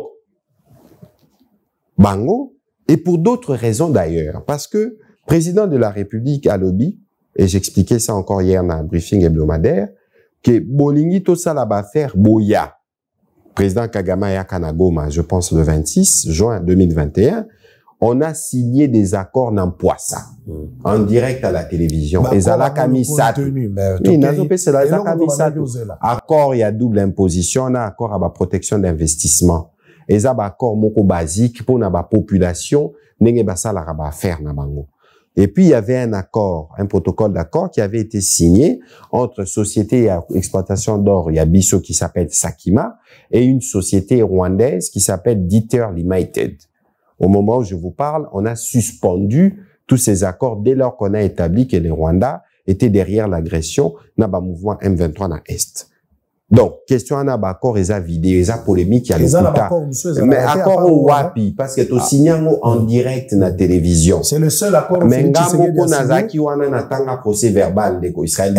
bango et pour d'autres raisons d'ailleurs parce que président de la République a lobby et j'expliquais ça encore hier dans un briefing hebdomadaire que bolingi to sala ba faire boya. président Kagame ayaka na Goma, je pense le vingt-six juin deux mille vingt et un, on a signé des accords n'empoissa mm. en direct à la télévision. Et ça l'a mis ça. Oui, n'azopé c'est là, ça mis ça. Accord, il y a double imposition, on a accord à la protection d'investissement. Et ça, accord moko basique pour la population, n'enge ba ça la raba faire na bango. Et puis, il y avait un accord, un protocole d'accord qui avait été signé entre société à exploitation d'or Yabiso qui s'appelle Sakima et une société rwandaise qui s'appelle Dieter Limited. Au moment où je vous parle, on a suspendu tous ces accords dès lors qu'on a établi que les Rwandais étaient derrière l'agression dans le mouvement M vingt-trois dans l'Est. Donc, question en accord, ils ont vidé, ils ont polémique, il y a le mais accord au Wapi, parce que tu signes en direct dans la télévision. C'est le seul accord. Mais Ngamoko Nazaki, on a un procès verbal de Israël.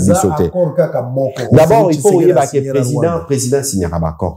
D'abord, il faut dire que le président, le président signera l'accord.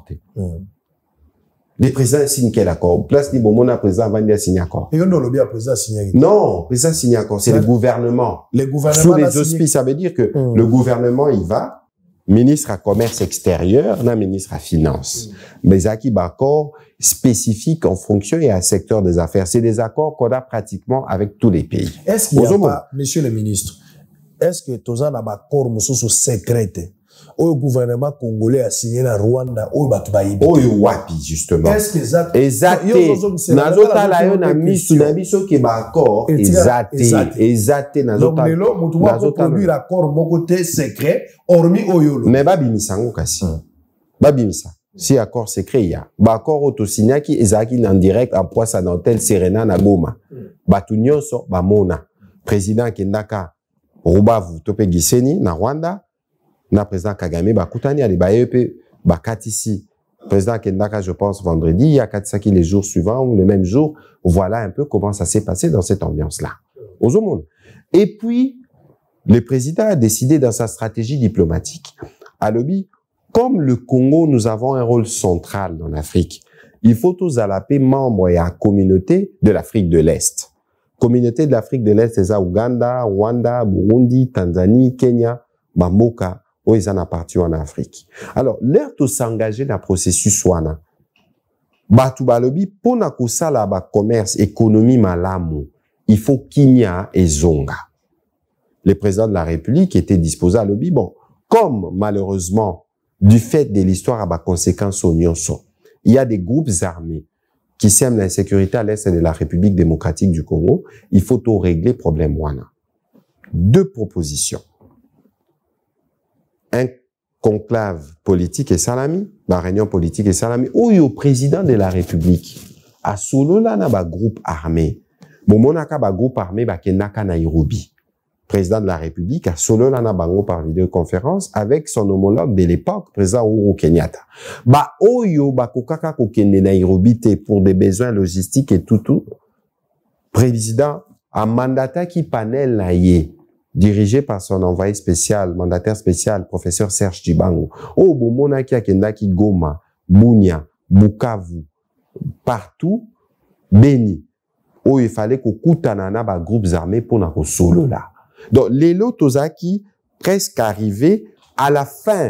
Les présidents signent quel accord? Place ni bon, le président va signer accord. Et on a le président signé. Non, le président signe accord. C'est le gouvernement. Les gouvernements. Sous les auspices, ça veut dire que mm. le gouvernement, il va, ministre à commerce extérieur, non, ministre à finance. Mm. Mais il y a accords spécifiques en fonction et à secteur des affaires. C'est des accords qu'on a pratiquement avec tous les pays. Est-ce qu'il y a pas, monsieur le ministre, est-ce que tous en accord, monsieur, sont secrets? Au gouvernement congolais a signé la Rwanda, au Batbaïbi. Au Wapi, justement. Est-ce que ça? Exacté. Nazota la yon a mis sous la mission qui est d'accord. Exacté. Exacté. Donc, le lot, moutou va produire l'accord, mon côté secret, hormis Oyolo. Mais babi misango kasi. Babi misa. Si accord secret, il y a. Bakor autosigna qui ezaki en direct, en poids sa dentelle, Serena na Goma. Batunyo so, bamona. Président Kendaka, Rubavu, Tope Giseni, na Rwanda. Na président Kagame, ba kutani ali ba yepe ba katisi. Président Kendaka, je pense vendredi, il y a Katsaki les jours suivants ou le même jour. Voilà un peu comment ça s'est passé dans cette ambiance-là. Aux monde. Et puis, le président a décidé dans sa stratégie diplomatique, à lobby, comme le Congo, nous avons un rôle central dans l'Afrique. Il faut tous à la paix membres et à la communauté de l'Afrique de l'Est. Communauté de l'Afrique de l'Est, c'est à Ouganda, Rwanda, Burundi, Tanzanie, Kenya, Bamoka, où ils en appartiennent en Afrique. Alors, l'air de s'engager dans le processus wana. Batu balobi, pour na kusala ba commerce, économie malamu, il faut kimia et zonga. Le président de la République était disposé à lobby. Bon, comme malheureusement, du fait de l'histoire à ba conséquences au Nyonso, il y a des groupes armés qui sèment l'insécurité à l'est de la République démocratique du Congo, il faut tout régler problème wana. Deux propositions. Un conclave politique et salami, la réunion politique et salami, où il y a le président de la République, à solo là, na ba groupe armé. Bon, monaka ba groupe armé, ba kenaka Nairobi. Président de la République, à solo là, na bango par vidéoconférence, avec son homologue de l'époque, président Uhuru Kenyatta. Ba oyo, ba kokaka kokende Nairobi, te pour des besoins logistiques et tout, tout. Président, a mandata qui panel na ye. Dirigé par son envoyé spécial, mandataire spécial, professeur Serge Dibango. Oh, bomona ki akendaki Goma, Bunia, Bukavu, partout, Beni. Oh, il fallait qu'on koutana na ba groupes armés pour na solo là. Donc, les lots tozaki presque arrivé à la fin.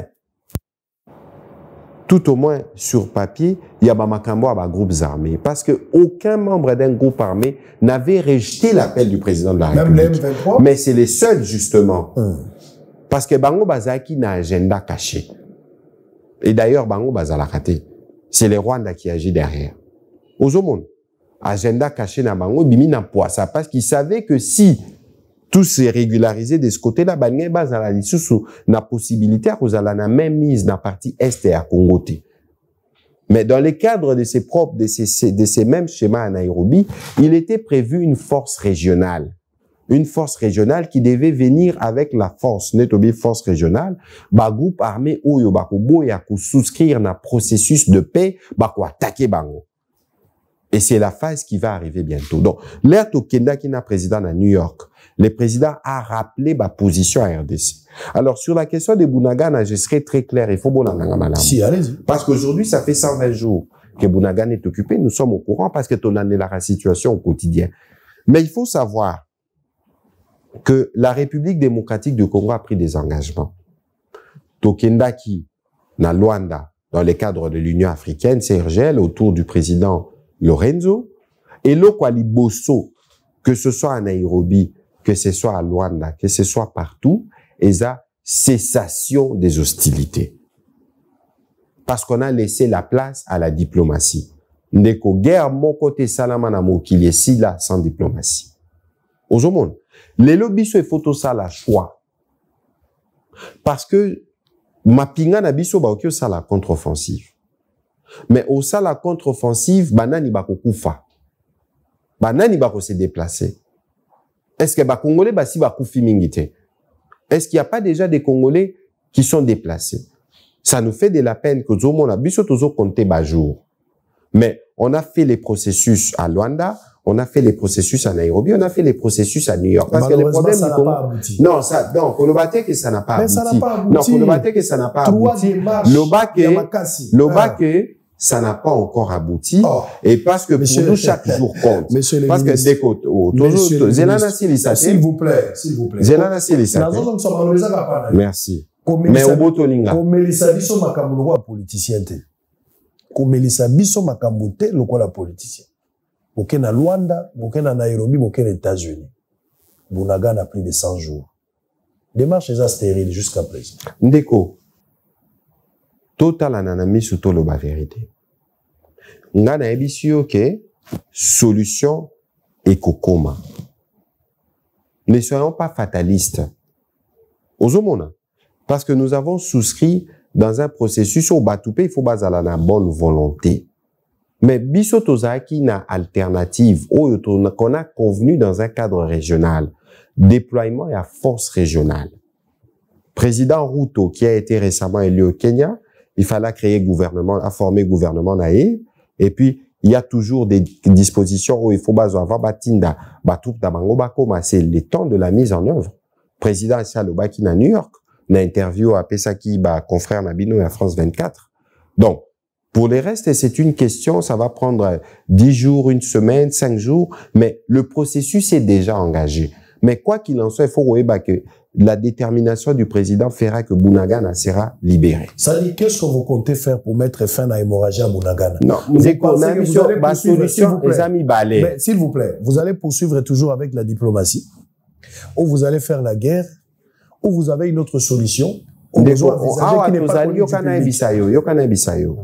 Tout au moins sur papier, il y a Bamakambo à ba groupes armés. Parce que aucun membre d'un groupe armé n'avait rejeté l'appel du président de la République. Même les M vingt-trois? Mais c'est les seuls, justement. Hum. Parce que Bango Bazaki n'a agenda caché. Et d'ailleurs, Bango Bazalakate, c'est les Rwandais qui agit derrière. Aux hommes, agenda caché na Bango, bimi na poissa. Parce qu'ils savaient que si tout s'est régularisé de ce côté-là, Bango Bazala sous na possibilité à cause de la même mise dans la partie est et à Congo. Mais dans le cadre de ces propres, de ces, de ces mêmes schémas à Nairobi, il était prévu une force régionale. Une force régionale qui devait venir avec la force, netobi force régionale, ba groupe armé oyo ba ko boya ko souscrire na processus de paix, ba ko attaquer bango. Et c'est la phase qui va arriver bientôt. Donc, l'air Tokenda qui n'a président à New York, le président a rappelé ma position à R D C. Alors, sur la question de Bunagana, je serai très clair. Il faut bon Si, allez-y. Parce qu'aujourd'hui, ça fait cent vingt jours que Bunagana est occupé. Nous sommes au courant parce que tu as la situation au quotidien. Mais il faut savoir que la République démocratique du Congo a pris des engagements. Tokenda qui, na Luanda, dans le cadre de l'Union africaine, C R G L, autour du président Lorenzo, et Lokwali Bosso, que ce soit à Nairobi, que ce soit à Luanda, que ce soit partout, et la cessation des hostilités. Parce qu'on a laissé la place à la diplomatie. Ndeko guerre mon côté salamana mokili est là sans diplomatie. Aux monde, les lobbies se photo ça la choix. Parce que ma pinga na biso ba okyo ça la contre-offensive. Mais au ça la contre-offensive, banani ba kokufa. Banani ba ko se déplacer. Est-ce que ba Congolais ba si ba kufi mingite? Est-ce qu'il n'y a pas déjà des Congolais qui sont déplacés? Ça nous fait de la peine que zo mon biso tozo compter ba jour. Mais on a fait les processus à Luanda, on a fait les processus à Nairobi, on a fait les processus à New York. Parce que les problèmes ça n'a pas abouti. Non, ça, non, Kolobate que ça n'a pas Mais abouti. ça n'a pas abouti. Non, Kolobate que ça n'a pas Trois abouti. démarches, Loba que, Yamakasi. Loba Ah. que ça n'a pas encore abouti. Oh. Et parce que Monsieur pour nous, le- chaque jour compte. Monsieur le Parce que ministre. dès qu'on, oh, Monsieur toujours, le Zelana ministre. Silisate. S'il vous plaît, s'il vous plaît. Zelana Silisate. Nazo nso maloleza kapana. Merci. Komelisa- Mais au Botolinga. komelisa biso makambo lokola politicien te. Komelisa biso makambo te lokola politicien. Boke na Luanda, boke na Nairobi, boke na États-Unis. Bunaga na plus de cent jours. Démarche est stérile jusqu'à présent. Ndeko. Total ananami suto lo ba vérité. Nga na ebisi yo ke solution ekokoma. Ne soyons pas fatalistes. Ozomona. Parce que nous avons souscrit dans un processus au Batoupé, il faut baser la bonne volonté. Mais biso tozaki na alternative, oyo qu'on a convenu dans un cadre régional. Déploiement et à force régionale. Président Ruto, qui a été récemment élu au Kenya, il fallait créer gouvernement, à former gouvernement naïe. Et puis, il y a toujours des dispositions où il faut baser avant batinda, batoup d'abango bakoma, c'est le temps de la mise en œuvre. Président Salobaki na New York, na interview à Pesaki, ba confrère Nabino et à France vingt-quatre. Donc, pour les restes, c'est une question, ça va prendre dix jours, une semaine, cinq jours, mais le processus est déjà engagé. Mais quoi qu'il en soit, il faut voir que la détermination du président fera que Bunagana sera libéré. Ça dit, qu'est-ce que vous comptez faire pour mettre fin à l'hémorragie à Bunagana? Non, Vous c'est qu'on pensez a que mis vous sur allez ma poursuivre, s'il solution, vous plaît. les amis balais. Mais s'il vous plaît, vous allez poursuivre toujours avec la diplomatie, ou vous allez faire la guerre, ou vous avez une autre solution, ou vous envisagez qui n'est pas connue du public.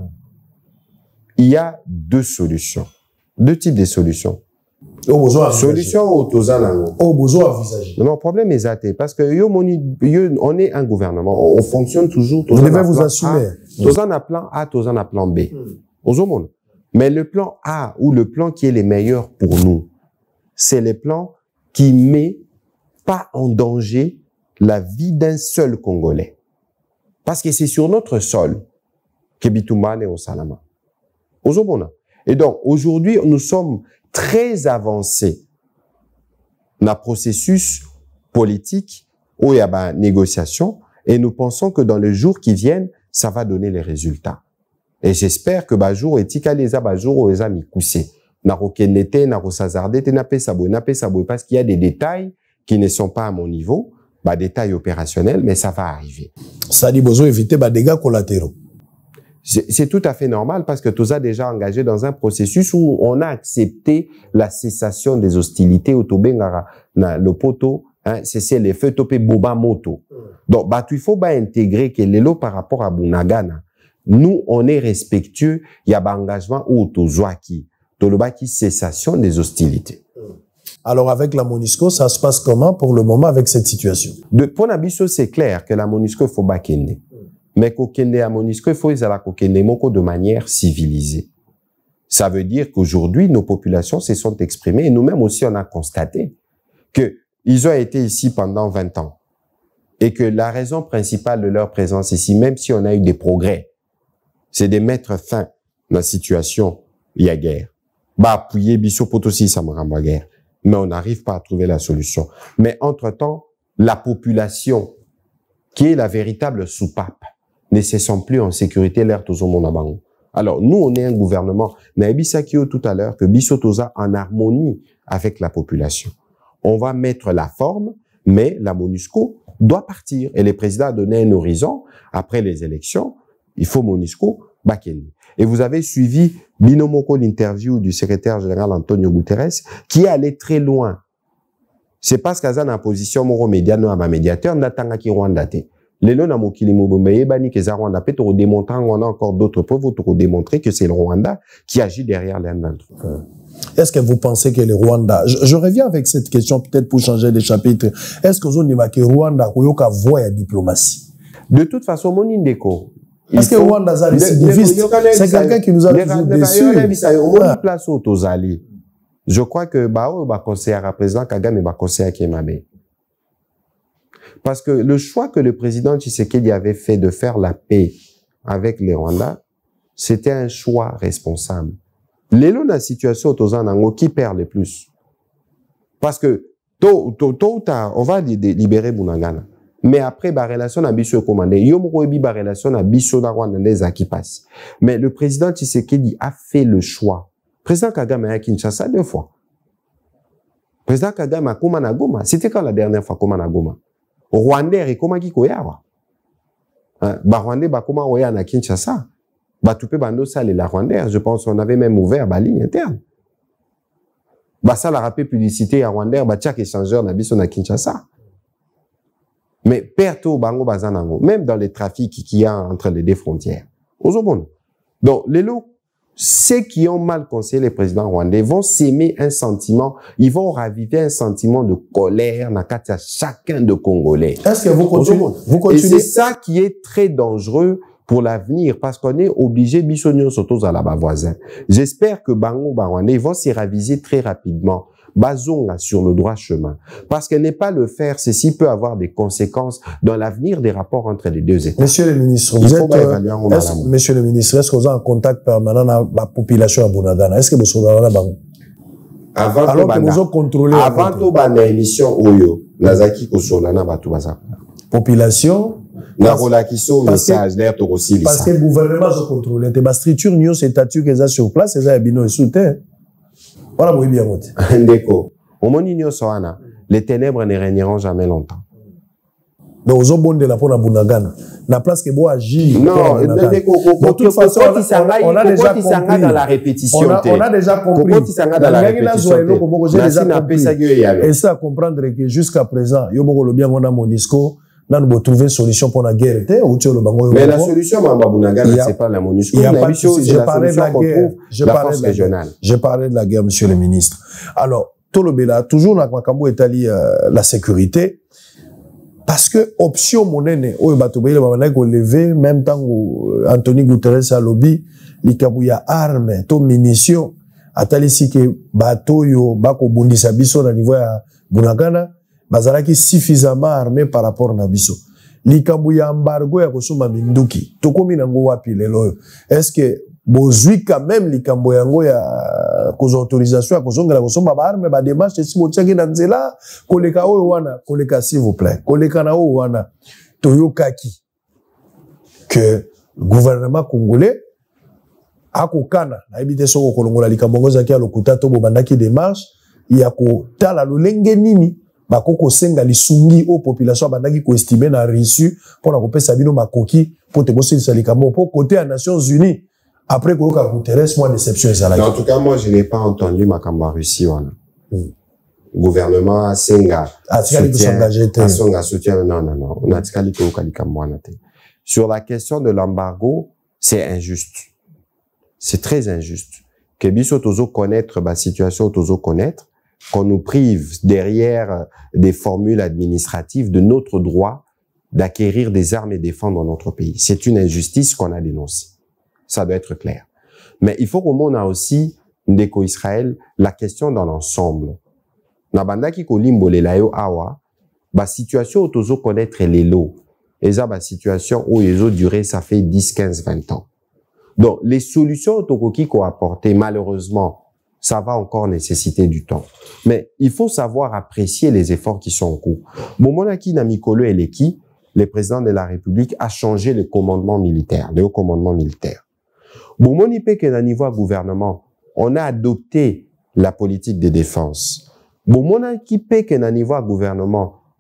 Il y a deux solutions, deux types de solutions. Au besoin Solution au Tozanango. Au besoin envisagé. Non, le problème est athée, parce que yo, moni, yo, on est un gouvernement, on fonctionne toujours. Vous devez vous assumer. Tozan a plan A, Tozan a plan B. Mm. Mais le plan A ou le plan qui est le meilleur pour nous, c'est le plan qui met pas en danger la vie d'un seul Congolais. Parce que c'est sur notre sol que Bitoumane et Osalama. Et donc, aujourd'hui, nous sommes très avancés dans le processus politique où il y a une négociation et nous pensons que dans les jours qui viennent, ça va donner les résultats. Et j'espère que Bajour et Tika les a Bajour ou les a mis coussé. Na rokenete, na rosazardete, na pesabo, na pesabo, parce qu'il y a des détails qui ne sont pas à mon niveau, bah, détails opérationnels, mais ça va arriver. Ça dit besoin éviter bah, dégâts collatéraux. C'est tout à fait normal parce que tout ça déjà engagé dans un processus où on a accepté la cessation des hostilités au Tobengara, na le poto, hein, c'est les feux topé boba moto. Donc, bah, il faut bah, intégrer que les lots par rapport à Bunagana. Nous, on est respectueux, il y a un engagement au Tozwaki, Tolobaki cessation des hostilités. Alors, avec la MONUSCO, ça se passe comment pour le moment avec cette situation? De pour Nabiso, c'est clair que la MONUSCO, il faut pas kende. Mais kokende à MONUSCO, il faut y aller kokende moko de manière civilisée. Ça veut dire qu'aujourd'hui, nos populations se sont exprimées et nous-mêmes aussi, on a constaté que ils ont été ici pendant vingt ans. Et que la raison principale de leur présence ici, même si on a eu des progrès, c'est de mettre fin à la situation, il y a guerre. Bah, appuyer biso potosi, ça me guerre. Mais on n'arrive pas à trouver la solution. Mais entre-temps, la population, qui est la véritable soupape, ne se sent plus en sécurité l'air tous au monde. Alors, nous, on est un gouvernement, Naïbisa Kio tout à l'heure, que Bisotosa en harmonie avec la population. On va mettre la forme, mais la MONUSCO doit partir. Et le président a donné un horizon. Après les élections, il faut MONUSCO Bakende. Et vous avez suivi Binomoko l'interview du secrétaire général Antonio Guterres, qui est allé très loin. C'est parce qu'il y a une position moro médiane à ma médiateur, n'attanga ki Rwanda te. Lelo na mokili mobomeye bani ke za Rwanda pe to démontrer on a encore d'autres preuves pour démontrer que c'est le Rwanda qui agit derrière les vingt-trois. Est-ce que vous pensez que le Rwanda, je, je reviens avec cette question peut-être pour changer de chapitre. Est-ce que vous avez que Rwanda koyoka voie ya diplomatie? De toute façon mon indeko. Est-ce que Rwanda a récidiviste? C'est quelqu'un qui nous a toujours déçus. Place aux alliés. Je crois que Bao va conseiller à président Kagame va conseiller à Kemabe. Parce que le choix que le président Tshisekedi avait fait de faire la paix avec les Rwandais, c'était un choix responsable. L'élo la situation autour qui perd le plus. Parce que tôt ou tard, on va libérer Bunagana. Mais après, la relation a biso commandé. Yomro ebi la relation a biso na Rwanda qui passe. Mais le président Tshisekedi a fait le choix. Président Kagame a Kinshasa deux fois. Président Kagame a Komana Goma. C'était quand la dernière fois Komana Goma? Rwandais et Koma Kikoyawa. Ba Rwandais ba Koma Oya na Kinshasa. Ba Tupe Bando Sale la Rwandais. Je pense qu'on avait même ouvert la ligne interne. Ba ça la rappelé publicité à Rwandais. Ba tchak échangeur na biso na Kinshasa. Mais perto bango bazanango. Même dans les trafics qu'il y a entre les deux frontières. Ozobon. Donc, les lots, ceux qui ont mal conseillé les présidents rwandais vont s'aimer un sentiment, ils vont raviver un sentiment de colère dans chacun de Congolais. Est-ce que vous continuez, vous continuez? Et c'est ça qui est très dangereux pour l'avenir, parce qu'on est obligé, bisognon surtout à la bas voisin. J'espère que Bango Barwandais vont s'y raviser très rapidement. Bazonga sur le droit chemin. Parce que ne pas le faire, ceci peut avoir des conséquences dans l'avenir des rapports entre les deux États. Monsieur le ministre, vous êtes, euh, est monsieur le ministre, est-ce que vous êtes en contact permanent avec la population à Bunagana? Est-ce que vous êtes en contact? Avant Alors que vous avez contrôlé. Avant tout, banda émission Oyo, Nazaki Kosolana Batubasa. Population. Na relakiso message l'air to aussi. Parce que le gouvernement a contrôlé. Les structures n'y ont ces statuts qu'ils ont sur place, ils ont bino et soutien. Voilà, moi, bien, moi. Ndeko. Au monde n'y a les ténèbres ne régneront jamais longtemps. Donc, aux autres de la pour la Bunagana. La place que vous agir. Non, de toute façon, on a déjà compris dans la répétition. On a déjà compris. Dans la répétition. Et ça, comprendre que jusqu'à présent, il y a beaucoup de bien, on a mon discours. Là, nous avons trouvé une solution pour la guerre. Mais la solution, c'est pas la MONUSCO. Je parlais de la guerre. Je parlais de régionale. Je parlais de la guerre, monsieur le ministre. Alors, Tolobela, toujours dans Makambo établit la sécurité. Parce que, option monnaie, oh, batobé, le levé, même temps où Anthony Guterres a lobby, l'ikabouya armes, to munitions, atali si que bateau yo, bako bundisa biso na niveau ya Bunagana, bazalaki suffisamment armé par rapport à Nabiso. Likambu ya embargo ya kosoma minduki. Tokomi nango wapi lelo. Est-ce que bozui quand même likambu yango ya kozo autorisation ya kozongela kosoma ba arme ba démarche si botiaki na nzela koleka oyo wana koleka s'il vous plaît. Koleka na oyo wana toyokaki que le gouvernement congolais akokana na ebite soko kolongola likambu ngo zaki ya lokuta to bobandaki démarche ya ko tala lolenge nini bakoko senga lisungi o population bandaki ko estimer na reçu pour na kopesa bino makoki pour te bosilisa likambo pour côté à Nations Unies après ko ka Guterres moi déception ezala. En tout cas moi je n'ai pas entendu makambo Russie wana. Gouvernement senga atikali ko s'engager te. Senga soutien non non non on a atikali ko ka likambo wana te. Sur la question de l'embargo, c'est injuste. C'est très injuste que biso tozo connaître ba situation tozo connaître qu'on nous prive derrière des formules administratives de notre droit d'acquérir des armes et défendre notre pays. C'est une injustice qu'on a dénoncée. Ça doit être clair. Mais il faut qu'au monde a aussi, ndeko Israël, la question dans l'ensemble. Nabanda ki kolimbo le layo awa, ba situation otozo connaître les lots. Et ça, ba situation où ils ont duré, ça fait dix, quinze, vingt ans. Donc, les solutions otokoki qu'on a apportées, malheureusement, ça va encore nécessiter du temps. Mais il faut savoir apprécier les efforts qui sont en cours. Momonaki Namikolo Eleki, le président de la République, a changé le commandement militaire, le haut commandement militaire. Bomoni Peke na niveau gouvernement, on a adopté la politique de défense. Bomonaki Peke na niveau gouvernement,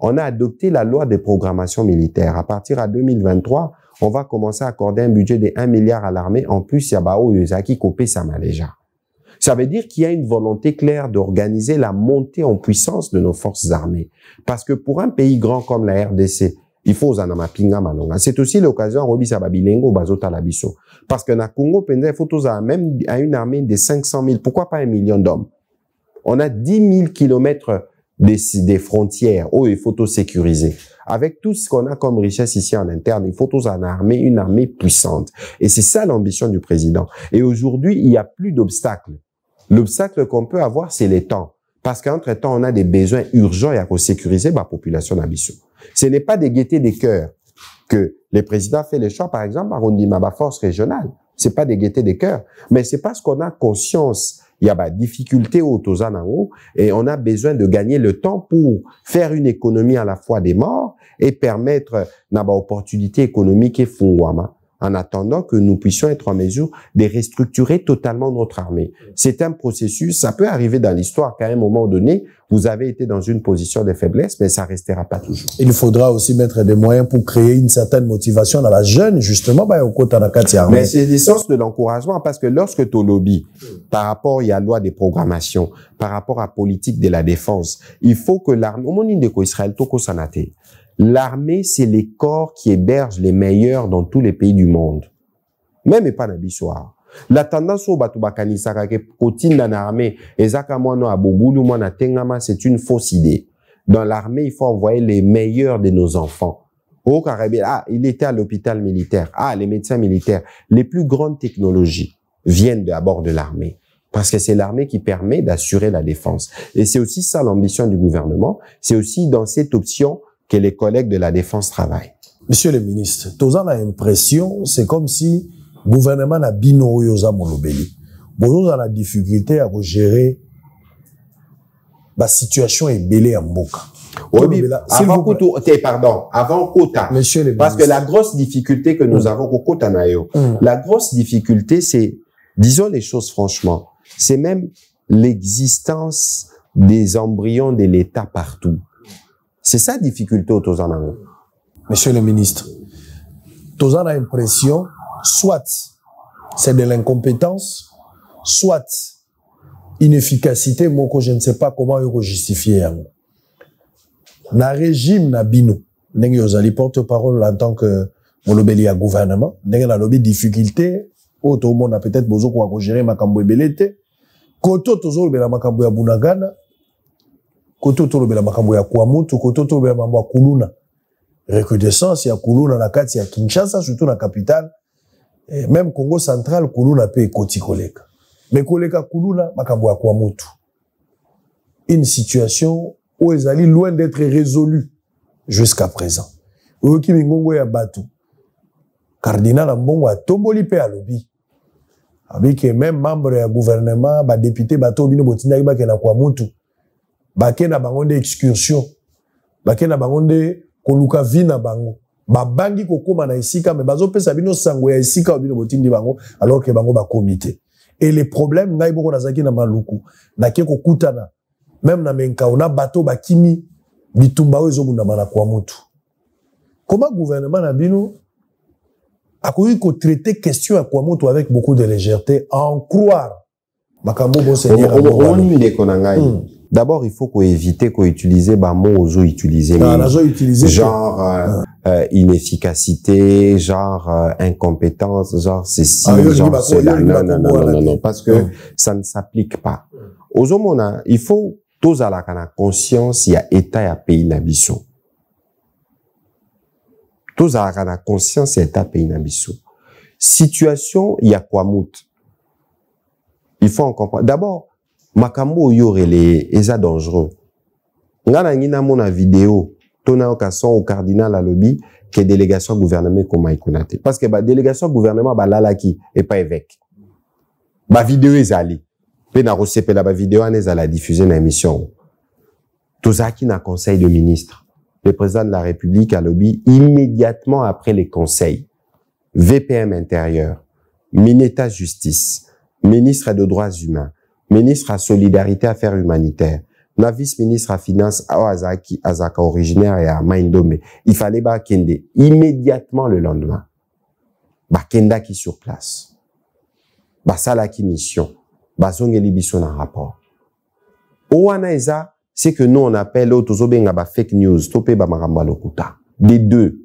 on a adopté la loi de programmation militaire. À partir de deux mille vingt-trois, on va commencer à accorder un budget de un milliard à l'armée. En plus, il y a Bao Yozaki Kopé Samaleja. Ça veut dire qu'il y a une volonté claire d'organiser la montée en puissance de nos forces armées. Parce que pour un pays grand comme la R D C, il faut zanama pinga manonga. C'est aussi l'occasion Robi Sababilengo Bazota Labiso. Parce que na Congo Penda, il faut tous même à une armée de cinq cent mille. Pourquoi pas un million d'hommes? On a dix mille kilomètres des, des frontières où il faut tout sécuriser. Avec tout ce qu'on a comme richesse ici en interne, il faut tous en armée, une armée puissante. Et c'est ça l'ambition du président. Et aujourd'hui, il n'y a plus d'obstacles. L'obstacle qu'on peut avoir, c'est les temps. Parce qu'entre-temps, on a des besoins urgents et à sécuriser la population d'Abisso. Ce n'est pas des gaietés des cœurs que le président fait le choix, par exemple, à Rondima, ma force régionale. C'est pas des gaietés des cœurs. Mais c'est parce qu'on a conscience, il y a des difficultés au Tozanango et on a besoin de gagner le temps pour faire une économie à la fois des morts et permettre une opportunité économique et fungwama. En attendant que nous puissions être en mesure de restructurer totalement notre armée. C'est un processus, ça peut arriver dans l'histoire qu'à un moment donné, vous avez été dans une position de faiblesse, mais ça restera pas toujours. Il faudra aussi mettre des moyens pour créer une certaine motivation dans la jeune, justement, bah, au côté de la mais c'est l'essence de l'encouragement, parce que lorsque tu lobby, par rapport, il y a loi des programmations, par rapport à politique de la défense, il faut que l'armée, au moment de Israël, toko sanate. L'armée, c'est les corps qui hébergent les meilleurs dans tous les pays du monde. Même et pas dans l'histoire. La tendance au Batubakani Sarake, Kotine dans l'armée, Ezaka Moano à Boboulou, Moana Tengama, c'est une fausse idée. Dans l'armée, il faut envoyer les meilleurs de nos enfants. Au Caribé, ah, il était à l'hôpital militaire. Ah, les médecins militaires. Les plus grandes technologies viennent à bord de l'armée. Parce que c'est l'armée qui permet d'assurer la défense. Et c'est aussi ça l'ambition du gouvernement. C'est aussi dans cette option que les collègues de la défense travaillent. Monsieur le ministre, tous en a l'impression, c'est comme si le gouvernement n'a bino yoza molobeli. Vous avez la difficulté à gérer la situation est belée en boca. Oui, avant Koutou, pardon, avant Kota. Monsieur le Parce que la grosse difficulté que nous mmh. avons au Kota Nayo, mmh. la grosse difficulté, c'est, disons les choses franchement, c'est même l'existence des embryons de l'État partout. C'est ça la difficulté au Tozanango. Monsieur le ministre, Tozan a l'impression, soit c'est de l'incompétence, soit inefficacité, moi je ne sais pas comment il faut justifier. Na régime na bino, n'engue ozali porte-parole en tant que molobeli à gouvernement, n'engue na lobby difficulté, au tout le monde a peut-être besoin de gérer makambo ebelete, koto tozo lobela makambo ya Bunagana, koto to lobela makambo ya Kwamutu, koto to lobela makambo ya Kuluna. Recrudescence ya Kuluna na kati ya Kinshasa, surtout na capitale, et même Congo central, Kuluna pe koti koleka. Mais koleka Kuluna makambo ya Kwamutu. Une situation où ils allaient loin d'être résolus jusqu'à présent. Oki mingongo ya batu. Cardinal Mbongo a tomboli pe alobi. Avec même membre ya gouvernement, ba député bato bino botinda ba ke na Kwamutu. Ba ke na bango de excursion. Ba ke na bango de koluka vina bango. Ba bangi kokoma na isika mais bazo pesa bino sango ya isika bino botindi bango alors que bango ba comité. Et les problèmes ngai boko nazaki na maluku. Na ke kokutana même na menka on a bateau bakimi bitumba wezo muna mana kwa mutu. Comment gouvernement na bino a connu ko traiter question à kwa mutu avec beaucoup de légèreté en croire makambo bo seigneur d'abord il faut qu'on éviter qu'on utilise ba mots ozo utiliser genre euh, euh, inefficacité, genre euh, incompétence, genre ceci, ah, genre cela. Non non non non non parce que non. Ça ne s'applique pas. Ozo mona, il faut tous à la conscience, il y a état et à pays n'abisso. Tous à la conscience, il y a état pays n'abisso. Situation, il y a quoi mout. Il faut en comprendre. D'abord, makambo yore les eza dangereux. Ngana ngina mona vidéo, tona okason au cardinal à lobby, que délégation gouvernement comme ikonate. Parce que ba délégation gouvernement ba lalaki et pas évêque. Ba vidéo ezali. Pe na resepe la ba vidéo anez à la diffuser dans l'émission. Tozaki na conseil de ministre. Le président de la République a lobby immédiatement après les conseils. V P M intérieur, Mineta justice, ministre des droits humains, ministre à solidarité affaires humanitaires, na vice-ministre à finance à Azaki, Azaka originaire et à Maindombe. Il fallait ba kende immédiatement le lendemain. Ba kenda qui sur place. Ba sala qui mission. Ba zongeli biso na rapport. Owana eza, c'est que nous on appelle autozobenga ba fake news, topé ba maramba lokuta. Des deux.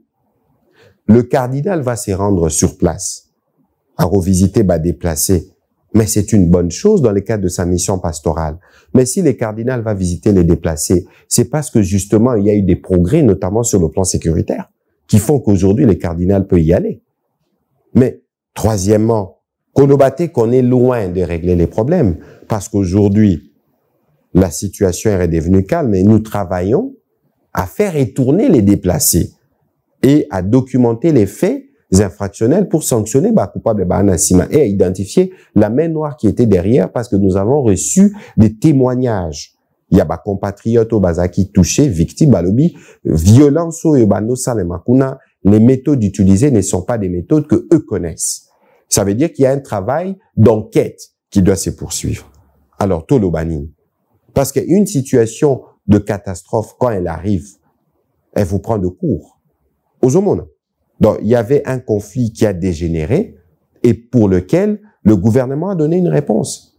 Le cardinal va se rendre sur place, à revisiter, ba déplacer. Mais c'est une bonne chose dans le cadre de sa mission pastorale. Mais si le cardinal va visiter les déplacés, c'est parce que justement, il y a eu des progrès, notamment sur le plan sécuritaire, qui font qu'aujourd'hui, le cardinal peut y aller. Mais, troisièmement, Konobate qu'on est loin de régler les problèmes, parce qu'aujourd'hui, la situation est redevenue calme et nous travaillons à faire retourner les déplacés et à documenter les faits infractionnels pour sanctionner bah, coupable bah, et à identifier la main noire qui était derrière parce que nous avons reçu des témoignages. Il y a bah, compatriotes au Bazaki touchés, victimes, balobi, violence au Ebano Salemakuna. Les méthodes utilisées ne sont pas des méthodes que eux connaissent. Ça veut dire qu'il y a un travail d'enquête qui doit se poursuivre. Alors, Tolo Banin. Parce qu'une situation de catastrophe, quand elle arrive, elle vous prend de court. Aux hommes. Donc, il y avait un conflit qui a dégénéré et pour lequel le gouvernement a donné une réponse.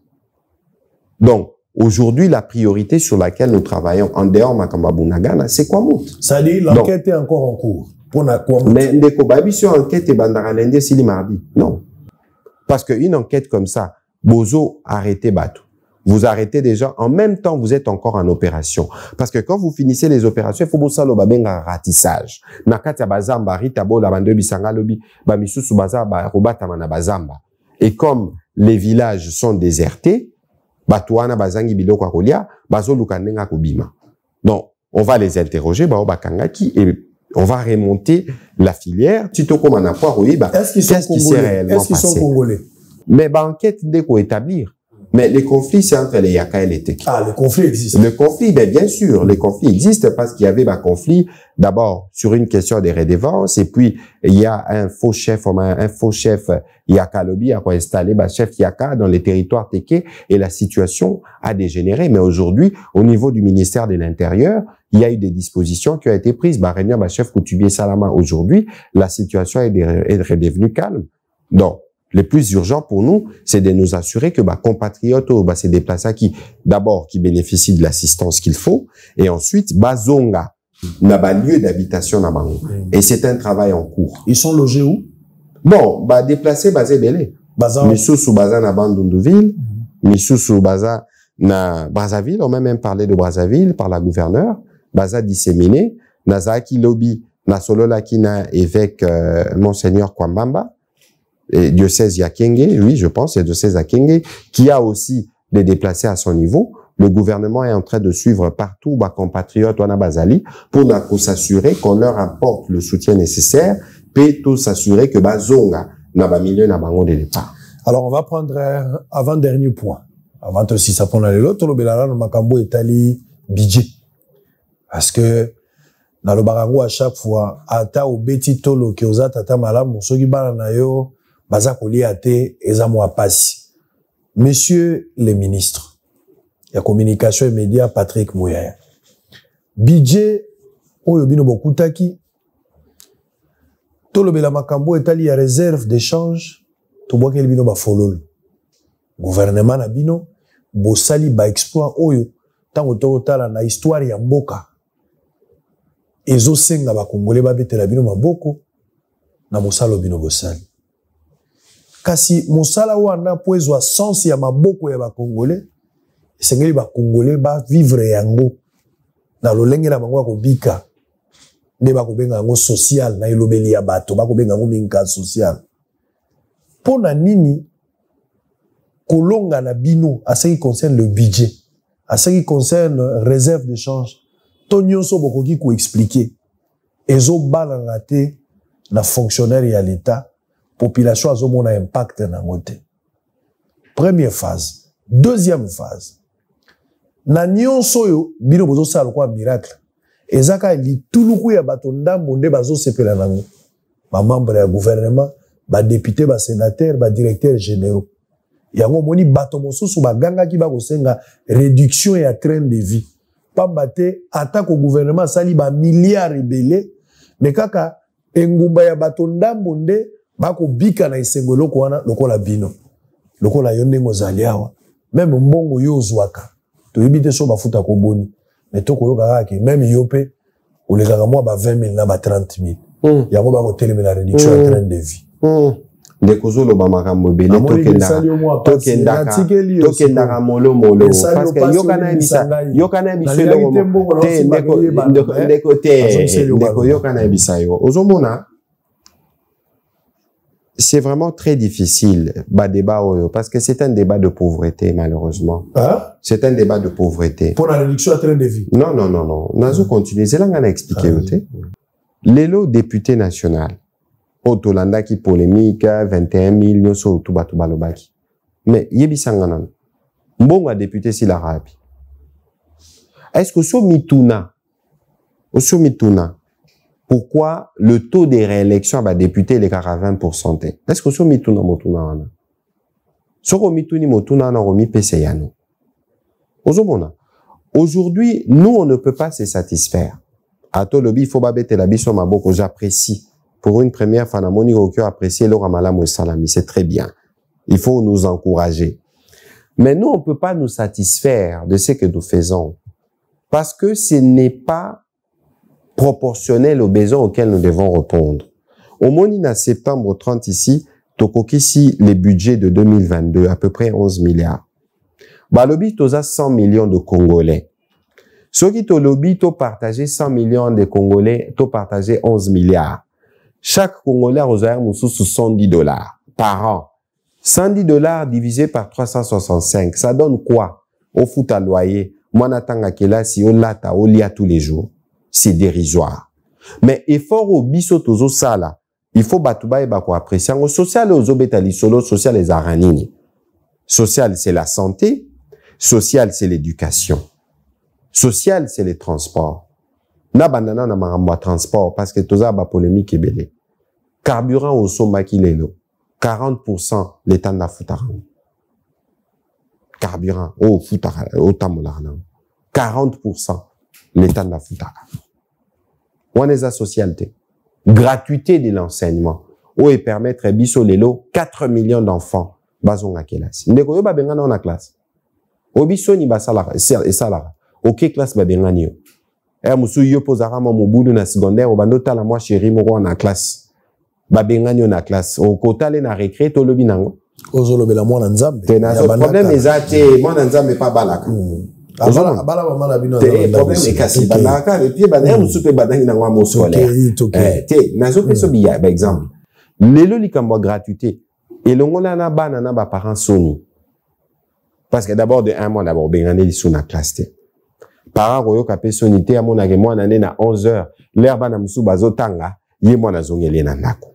Donc, aujourd'hui, la priorité sur laquelle nous travaillons en dehors Makamba Bunagana, c'est quoi mout? Ça dit, l'enquête est encore en cours. Pour la mais ndeko babi sur enquête et bandaralende si mardi. Non. Parce qu'une enquête comme ça, Bozo arrêtez Batou. Vous arrêtez déjà, en même temps, vous êtes encore en opération. Parce que quand vous finissez les opérations, il faut que vous babenga ratissage. Nakati bazamba, ritabo, la bande bisanga lobi, ba misusu bazaba, robata mana bazamba. Et comme les villages sont désertés, batouana bazangi biloko akolia, bazo lukanenga kobima. Donc, on va les interroger, ba obakangaki, et on va remonter la filière. Tito comme un apport, oui, bah, est-ce qu'ils sont qu'est-ce qui s'est réellement Est-ce qu'ils sont passé? Congolais? Mais bah, enquête d'éco établir. Mais les conflits, c'est entre les Yaka et les Teki. Ah, le conflit existe. Le conflit, ben, bien sûr, les conflits existent parce qu'il y avait un conflit, d'abord, sur une question des redevances, et puis, il y a un faux chef, un, un faux chef Yaka Lobby a installé, ben, chef Yaka dans les territoires Teke, et la situation a dégénéré. Mais aujourd'hui, au niveau du ministère de l'Intérieur, il y a eu des dispositions qui ont été prises. Ben, réunion, ben, chef Coutubier Salama, aujourd'hui, la situation est, est redevenue calme. Donc, le plus urgent pour nous, c'est de nous assurer que bah, compatriotes, bah, c'est des déplacés qui, d'abord, qui bénéficient de l'assistance qu'il faut, et ensuite, bazonga, n'a pas lieu d'habitation na bango. Mm. Et c'est un travail en cours. Ils sont logés où? Bon, bah, déplacés, basé belé. Missoussou baza na Bandunduville, mm. Missoussou baza na Brazzaville, on m'a même parlé de Brazzaville par la gouverneure, baza disséminé, Nazaki Lobby, na Solola Kina, évêque, euh, Monseigneur Kwambamba, et diocèse Yakenge, oui, je pense, c'est diocèse Yakenge, qui a aussi des déplacés à son niveau. Le gouvernement est en train de suivre partout, bah, compatriotes, Wana Bazali, pour s'assurer qu'on leur apporte le soutien nécessaire, puis tout s'assurer que Bazonga n'a pas milieu n'a pas de départ. Alors, on va prendre un avant-dernier point. Avant aussi, ça prend l'autre, le Belara, le Makambo est allé budget. Parce que, dans le Barango, à chaque fois, ata au beti tolo, ki oza tata malam, soki bana na yo, baza koli ate, ezamo apasi. Messieurs les ministres, il y a communication et médias, Patrick Mouyaya. Budget, oyo bino bokutaki, tolo bela makambo etali ya réserve d'échange, to boke bino ba fololo. Gouvernement na bino, bosali ba exploit oyo, tango to tala na histoire ya mboka. Ezo senga ba Congolais ba betela bino maboko, na mosalo bino bosali. Kasi mosala wana po ezwa sens ya maboko ya ba Congolais, esengeli ba Congolais ba vivre yango na lolenge na bango ko bika. Nde ba ko benga yango social na elobeli ya bato, ba ko benga yango minka social. Pona nini kolonga na bino à ce qui concerne le budget, à ce qui concerne réserve de change, to nyonso bokoki ko expliquer. Ezo bala na te na fonctionnaire ya l'État. Population a un impact dans le première phase. Deuxième phase. Na nyonso yo bino bozo sala kwa miracle. Ezaka li tuluku ya bato ndambo nde bazo sepela nango. Ba membre ya gouvernement, ba député, ba sénateur, ba directeur généraux. Yango moni bato mosusu ba ganga ki ba kosenga réduction ya train de vie. pambate attaque au gouvernement sali ba milliards rebelle mais kaka engumba ya bato ndambo nde bako bika na isengo loko wana lokola bino lokola yo ndengo zali awa même mbongo yo zwaka to yibite so bafuta ko boni mais to koyoka kaka même yo pe olekaka mwa ba vingt mille na ba trente mille mm. yango bako telema la réduction mm. en train de vie mm. ndeko lo ba makambo bele tokenda tokenda tokenda molo molo parce que yo kana bisa yo kana bisa te ndeko ndeko te ndeko yo kana bisa yo ozomona c'est vraiment très difficile ba débat parce que c'est un débat de pauvreté malheureusement hein? C'est un débat de pauvreté pour la réduction en train de vie non non non non nazo continuer c'est là ngana expliquer ah, oui. Lelo député national Otolanda qui polémique, vingt et un mille, nyoso tuba tuba lobaki. Mais yebisanga nan. Mbongo a député si la rabi. Est-ce que so mituna, so mituna, pourquoi le taux de réélection va député les à vingt pour cent? Est-ce que so mituna motuna wana? So mituni motuna na romi pese yano. Ozomona. Aujourd'hui, nous on ne peut pas se satisfaire. Ato lobi faut ba bete la biso maboko, j'apprécie. Pour une première fois, Namoni Rokyo apprécié le Ramalam Salami, c'est très bien. Il faut nous encourager. Mais nous, on ne peut pas nous satisfaire de ce que nous faisons. Parce que ce n'est pas proportionnel aux besoins auxquels nous devons répondre. Au Monina, septembre trente ici, Tokokisi, les budgets de deux mille vingt-deux, à peu près onze milliards. Balobi, toza cent millions de Congolais. Ceux qui tolobi, to partagé cent millions de Congolais, to partagé onze milliards. Chaque Congolais a sous soixante-dix dollars par an. cent dix dollars divisé par trois cent soixante-cinq. Ça donne quoi? Au foot à loyer. Moi, n'attends qu'à si on lata, on lia tous les jours. C'est dérisoire. Mais effort au biso tozo sala. Il faut batouba et bako apprécier. Au social, aux obétali solo, social les aranini. Social, c'est la santé. Social, c'est l'éducation. Social, c'est les transports. Na bandana na maramwa transport parce que toza ba polémique ebele. Carburant au somba kilelo. quarante pour cent l'état na futaran. Carburant au futara au tamolarna. quarante pour cent l'état na futara. On est à socialité. Gratuité de l'enseignement. Ou et permettre biso lelo quatre millions d'enfants bazonga classe. Ndeko yo ba bengana na classe. Obiso ni ba sala et sala. OK classe ba bengani yo. Eh, musu yo posara mo mobulu na secondaire, obando tala moi chéri moko na classe. Ba bengani na classe. O kotale na récré to lobi nango. Ozolobe la moi na nzambe. Te na problème ezate, moi na nzambe pas balaka. Abala abala mama na bino. Te problème e kasi balaka et puis ba na musu pe badani na ngwa mo scolaire. Eh, te na zo pe so biya, par exemple. Lelo likambo gratuité. Et longola na bana na ba parents soni. Parce que d'abord de un mois d'abord bengani li sous na classe te. Para royo kapé sonité à mon age moi na na onze heures l'herbe na musu bazotanga ye moi na zongeli na ndako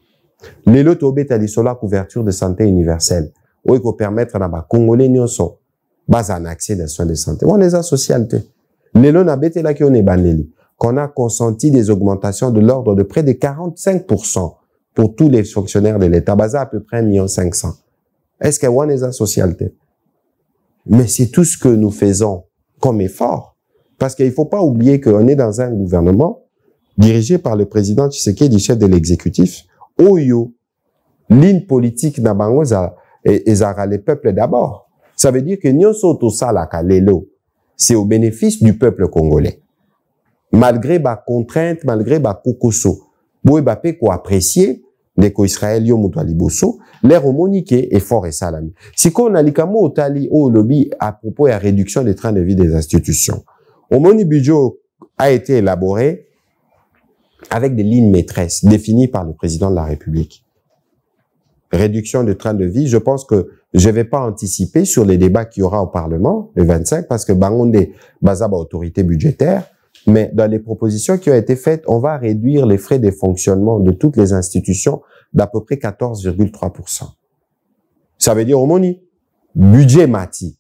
lelo to betali sur la couverture de santé universelle ou ko permettre na ba congolais nyonso bas un accès aux soins de santé on les a socialité lelo na betela ki on est baneli qu'on a consenti des augmentations de l'ordre de près de quarante-cinq pour cent pour tous les fonctionnaires de l'État basa à peu près un million cinq cents. Est-ce que on les a socialité? Mais c'est tout ce que nous faisons comme effort. Parce qu'il ne faut pas oublier qu'on est dans un gouvernement dirigé par le président Tshisekedi, chef de l'exécutif. Oyo, ligne politique nabango ezara les peuples d'abord. Ça veut dire que nyonso to sala kalelo, c'est au bénéfice du peuple congolais. Malgré ba contrainte, malgré ba kokoso, boye ba pe ko apprécier de ko Israël yo muto liboso, l'air homonique est fort et salami. Si qu'on a likamo otali au lobby à propos de la réduction des trains de vie des institutions. Au moni budget a été élaboré avec des lignes maîtresses définies par le président de la République. Réduction de train de vie, je pense que je vais pas anticiper sur les débats qu'il y aura au Parlement le vingt-cinq parce que bangonde bazaba autorité budgétaire. Mais dans les propositions qui ont été faites, on va réduire les frais de fonctionnement de toutes les institutions d'à peu près quatorze virgule trois pour cent. Ça veut dire, au moni, budget mati.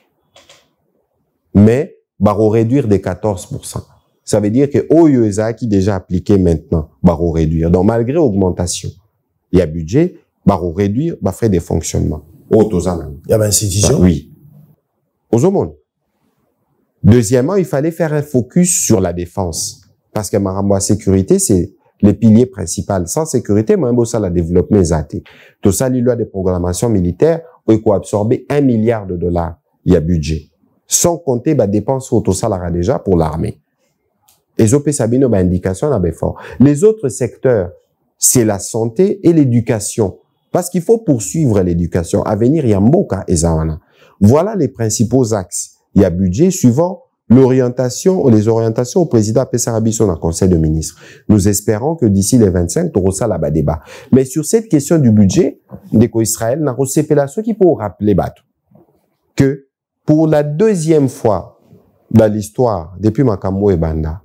Mais, baro réduire de quatorze pour cent. Ça veut dire que O U E S A qui est déjà appliqué maintenant, baro réduire. Donc, malgré augmentation, il y a budget, baro réduire, bah, frais de fonctionnement. Il y a une institution? Bah, oui. Aux hommes. Deuxièmement, il fallait faire un focus sur la défense. Parce que ma sécurité, c'est les piliers principaux. Sans sécurité, moi, ça la développement zaté. Tout ça, il y a des programmations militaires où il faut absorber un milliard de dollars. Il y a budget. Sans compter, bah, dépenses au tout ça là déjà pour l'armée. Et O P Sabino, bah, indication, là, bah, fort. Les autres secteurs, c'est la santé et l'éducation. Parce qu'il faut poursuivre l'éducation. À venir, il y a Mboka et Zawana. Voilà les principaux axes. Il y a budget suivant l'orientation, les orientations au président Pessarabiso dans le conseil de ministres. Nous espérons que d'ici les vingt-cinq, tu auras ça là-bas débat. Mais sur cette question du budget, d'Éco-Israël, n'a pas ce qui peut rappeler bateau. Que pour la deuxième fois dans l'histoire, depuis Makambo et Banda,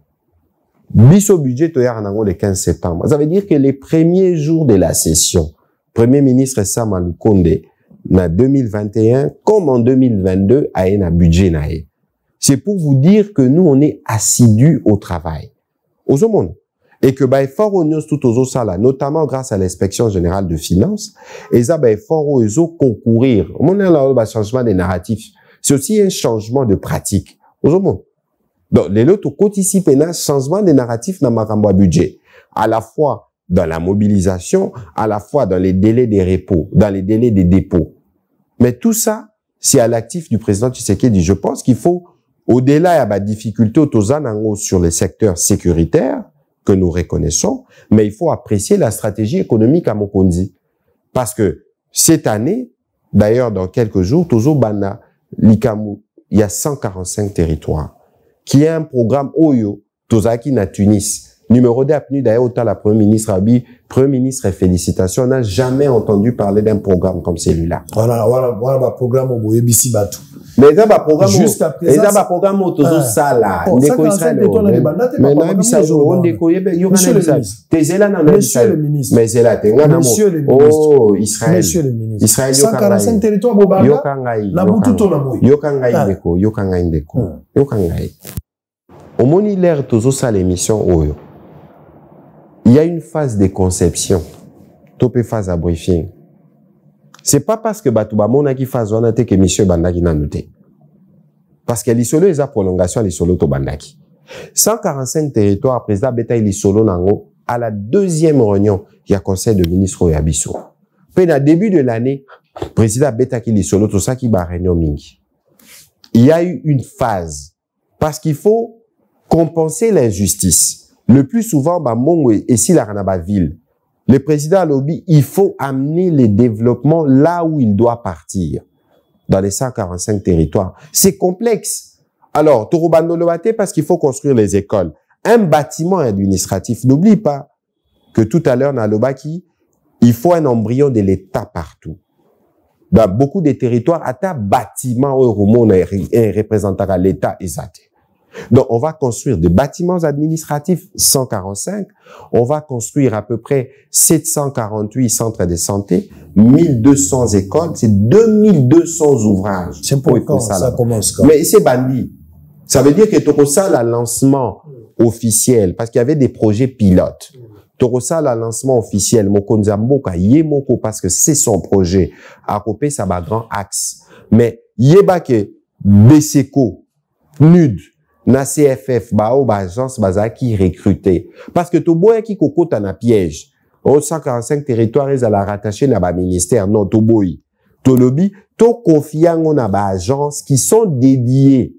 biso budget le quinze septembre. Ça veut dire que les premiers jours de la session, Premier ministre Sam Alukonde, en deux mille vingt et un, comme en deux mille vingt-deux, a un budget naé. C'est pour vous dire que nous, on est assidus au travail. Aux hommes. Et que, bah, fort aux news tout aux autres là, notamment grâce à l'inspection générale de finances, et ça, bah, fort aux autres concourir. On a là, bah, changement des narratifs. C'est aussi un changement de pratique. Aux hommes. Donc, les autres, ici, un changement des narratifs dans ma budget. À la fois dans la mobilisation, à la fois dans les délais des repos, dans les délais des dépôts. Mais tout ça, c'est à l'actif du président Tshisekedi. Je pense qu'il faut, au-delà de la difficulté sur les secteurs sécuritaires que nous reconnaissons, mais il faut apprécier la stratégie économique à Mokondi. Parce que cette année, d'ailleurs dans quelques jours, toujours Bana, Likamu, il y a cent quarante-cinq territoires, qui est un programme Oyo, Tozaki na Tunis. Numéro deux, d'ailleurs, autant la Premier ministre Abi, Premier ministre et félicitations, on n'a jamais entendu parler d'un programme comme celui-là. Voilà, voilà, voilà, un programme au Boyebisi Batou. Mais ça, un programme, juste à présent, ça, un programme au Tozo Sala. Monsieur le ministre. Mais c'est là, Monsieur le ministre. Oh, Israël. Monsieur le ministre. Israël, cent quarante-cinq territoires, Bobanda. Yokangai. La Boututo, la Moui. Yokangai Ndeko, Yokangai Ndeko. Yokangai. Au moni l'air Tozo Sala émission, Oyo. Il y a une phase de conception, topé phase à briefing. C'est pas parce que Batouba Mona qui phase on a que monsieur Bandaki n'a noté. Parce que l'isolo est à prolongation l'isolo to Bandaki. cent quarante-cinq territoires, président Beta l'isolo nango, à la deuxième réunion, il y a conseil de ministres au Yabiso. Puis, à début de l'année, président Beta qui l'isolo, tout ça qui va réunion mingi. Il y a eu une phase. Parce qu'il faut compenser l'injustice. Le plus souvent, bah, Mongo et si la Ranaba ville, le président lobby, il faut amener les développements là où il doit partir, dans les cent quarante-cinq territoires. C'est complexe. Alors, Torobando Loate, parce qu'il faut construire les écoles. Un bâtiment administratif, n'oublie pas que tout à l'heure, dans Lobaki, il faut un embryon de l'État partout. Dans beaucoup de territoires, à ta bâtiment, où on est représentant à l'État, exact. Donc, on va construire des bâtiments administratifs, cent quarante-cinq. On va construire à peu près sept cent quarante-huit centres de santé, mille deux cents écoles, c'est deux mille deux cents ouvrages. C'est pour quand ça, ça commence quand? Mais c'est bandit. Ça veut dire que Torosa, le lancement officiel, parce qu'il y avait des projets pilotes. Torosa, le lancement officiel, Mokonzamboka, Yemoko, parce que c'est son projet. À côté, ça va grand axe. Mais, Yebake, Beseko, N U D, na C F F, ba o ba agence baza qui recruter. Parce que to boy qui cocote na piège. Au cent quarante-cinq territoires, ils allaient rattacher na ba ministère. Non, to boy. To lobby, to confiant na ba agence qui sont dédiées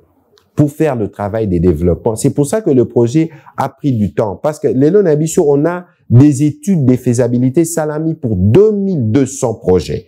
pour faire le travail des développements. C'est pour ça que le projet a pris du temps. Parce que les lots n'habituent, on a des études de faisabilité salami pour deux mille deux cents projets.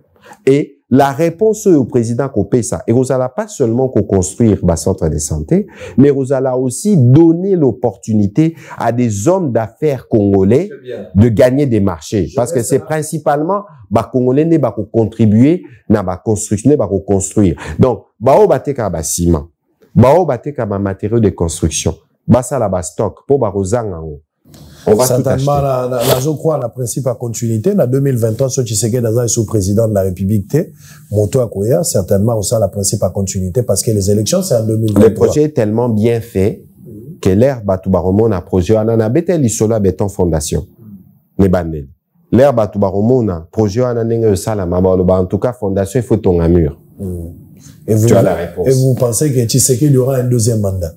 Et la réponse au président Kopesa, et vous allez pas seulement construire le centre de santé, mais vous allez aussi donner l'opportunité à des hommes d'affaires congolais de gagner des marchés. Je Parce que c'est principalement, bah, congolais ne va contribuer, na ba construction, ne va construire. Donc, bah, on va te ka ba ciment, bah, on va te ka ba matériaux de construction, bah, ça la ba stock, pour ba rozangango. On va certainement, la, la, la, je crois, la principe à continuité. En deux mille vingt-trois, ce Tshisekedi est sous-président de la République, Moto Akoya, certainement, aussi la principe à continuité parce que les élections, c'est en deux mille vingt-trois. Le projet est tellement bien fait que l'air Batoubaromon a projet, on a bêté l'Isola Béton Fondation. Nebandel. L'air Batoubaromon a projet, on a n'engue salama, en tout cas, fondation, il faut ton mur. Et vous, tu as la réponse. Et vous pensez que Tshisekedi aura un deuxième mandat?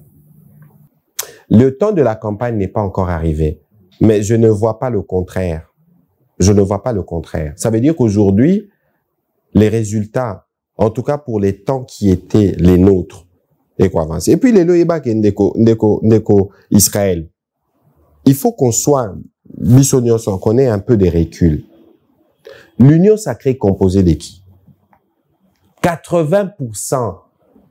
Le temps de la campagne n'est pas encore arrivé, mais je ne vois pas le contraire. Je ne vois pas le contraire. Ça veut dire qu'aujourd'hui, les résultats, en tout cas pour les temps qui étaient les nôtres, et quoi avancer. Et puis les loïbak et ndeko, ndeko, ndeko, Israël. Il faut qu'on soit, bisognos, qu'on ait un peu de recul. L'union sacrée est composée de qui? quatre-vingts pour cent,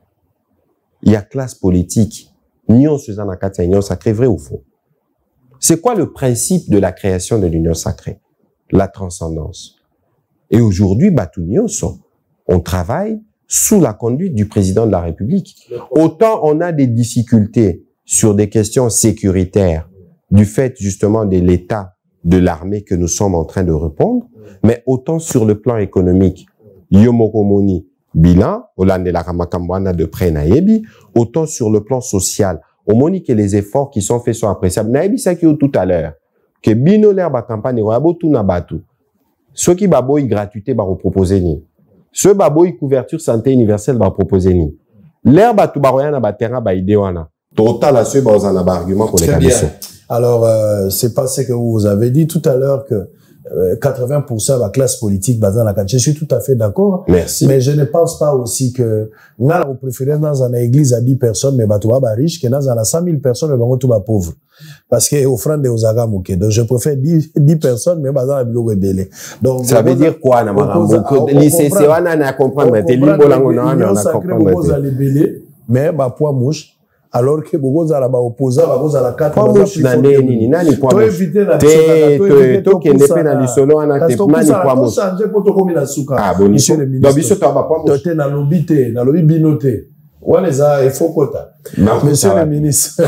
il y a classe politique. Union Suzanne union sacrée, vrai ou faux? C'est quoi le principe de la création de l'union sacrée? La transcendance. Et aujourd'hui, Batunion, on travaille sous la conduite du président de la République. Autant on a des difficultés sur des questions sécuritaires, du fait justement de l'état de l'armée que nous sommes en train de répondre, mais autant sur le plan économique, Yomokomoni, bilan, Olande la Ramakambwana de près naebi, autant sur le plan social, on monique que les efforts qui sont faits sont appréciables. Naebi ça qui tout à l'heure, que bino l'air ba campagne wabo tout na batu. Ceux qui baboy gratuité ba proposer ni. Ceux baboy couverture santé universelle ba proposer ni. L'air ba tout baroya na ba terrain ba idée wana. Total à ceux ba on a ba argument pour les cabessons. Alors, euh, c'est pas ce que vous avez dit tout à l'heure que euh, quatre-vingts pour cent de la classe politique basée dans la carte. Je suis tout à fait d'accord. Merci. Mais je ne pense pas aussi que nous préférons dans une église à dix personnes, mais batouba ba riche, que dans cent mille personnes, mais batouba ba pauvre. Parce que offrande de Ozaga Mouké. Donc, je préfère dix personnes, mais basé dans la bilo rebelle. Donc, ça veut dire quoi, na marambo? Lycée, c'est wana na comprendre, mais t'es libre là, on a, on a comprendre. Mais, bah, poids mouche. Alors que beaucoup za la ba opposant ba za la quatre ba plus nani nini nani kwa to éviter na te to ke nepe na lisolo ana te nani kwa mo changer pour to komi na suka ah bon monsieur le ministre donc biso to ba kwa mo te na lobité na lobi binoté wale za il faut kota monsieur le ministre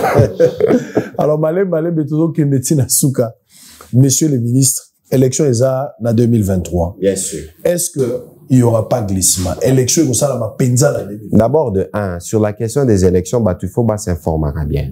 alors malé malé beto ke neti na suka monsieur le ministre élection eza na deux mille vingt-trois bien sûr est-ce que il n'y aura pas glissement. Élection, comme ça, la ma penza la D'abord, de un, sur la question des élections, bah, il faut, bah, s'informer bien.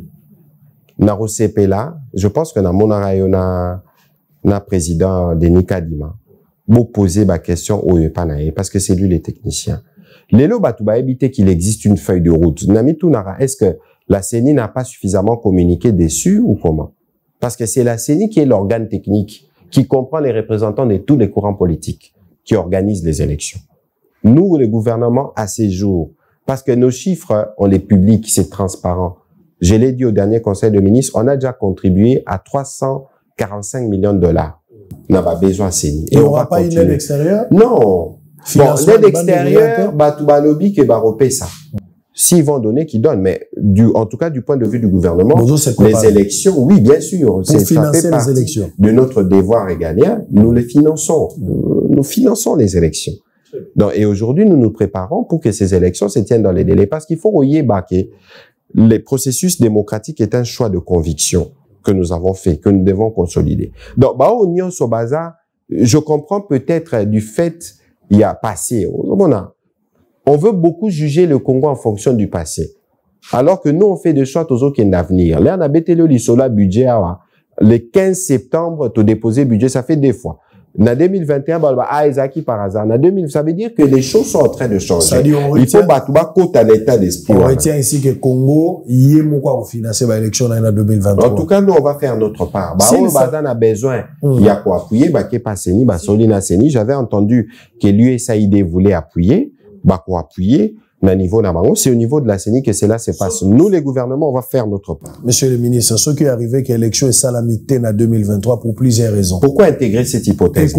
Naro C P là, je pense que na monara na, na président Denis Kadima, vous poser, bah, question au Yepanae, parce que c'est lui le technicien. Lélo, bah, tu vas éviter qu'il existe une feuille de route. Nami Tunara, est-ce que la C E N I n'a pas suffisamment communiqué dessus ou comment? Parce que c'est la C E N I qui est l'organe technique, qui comprend les représentants de tous les courants politiques, qui organise les élections. Nous, le gouvernement, à ces jours, parce que nos chiffres, on les publie, c'est transparent. Je l'ai dit au dernier conseil de ministres, on a déjà contribué à trois cent quarante-cinq millions de dollars. On n'a pas besoin de C E N I. Et il n'y aura pas une aide extérieure? Non. Bon, l'aide extérieure, bah, tout va lobby que va repayer ça. S'ils vont donner, qu'ils donnent. Mais du, en tout cas, du point de vue du gouvernement, les élections, oui, bien sûr. Pour financer les élections. De notre devoir régalien, nous les finançons. Nous finançons les élections. Donc, et aujourd'hui, nous nous préparons pour que ces élections se tiennent dans les délais. Parce qu'il faut voyer que les processus démocratiques est un choix de conviction que nous avons fait, que nous devons consolider. Donc, bah, au Nyon Sobaza, je comprends peut-être du fait, il y a passé. On a, on veut beaucoup juger le Congo en fonction du passé. Alors que nous, on fait des choix aux autres d'avenir. Là, on a bêté le lisola budget, le quinze septembre, tu déposé budget, ça fait deux fois. En deux mille vingt et un, ah, Isaki par hasard. En deux mille, ça veut dire que les choses sont en train de changer. Dit, il faut battre côté à l'état d'esprit. On retient ici que Congo, il y a beaucoup à financer l'élection en deux mille vingt-trois. En tout cas, nous, on va faire notre part. Bah, on a besoin, il y a quoi appuyer, bah, qui passe ni, bah, Solina Seni. J'avais entendu que l'U S A I D voulait appuyer, bah, quoi appuyer. Niveau c'est au niveau de la C E N I que cela se passe. Nous, les gouvernements, on va faire notre part. Monsieur le ministre, ce qui est arrivé que l'élection est salamité en deux mille vingt-trois pour plusieurs raisons. Pourquoi intégrer cette hypothèse?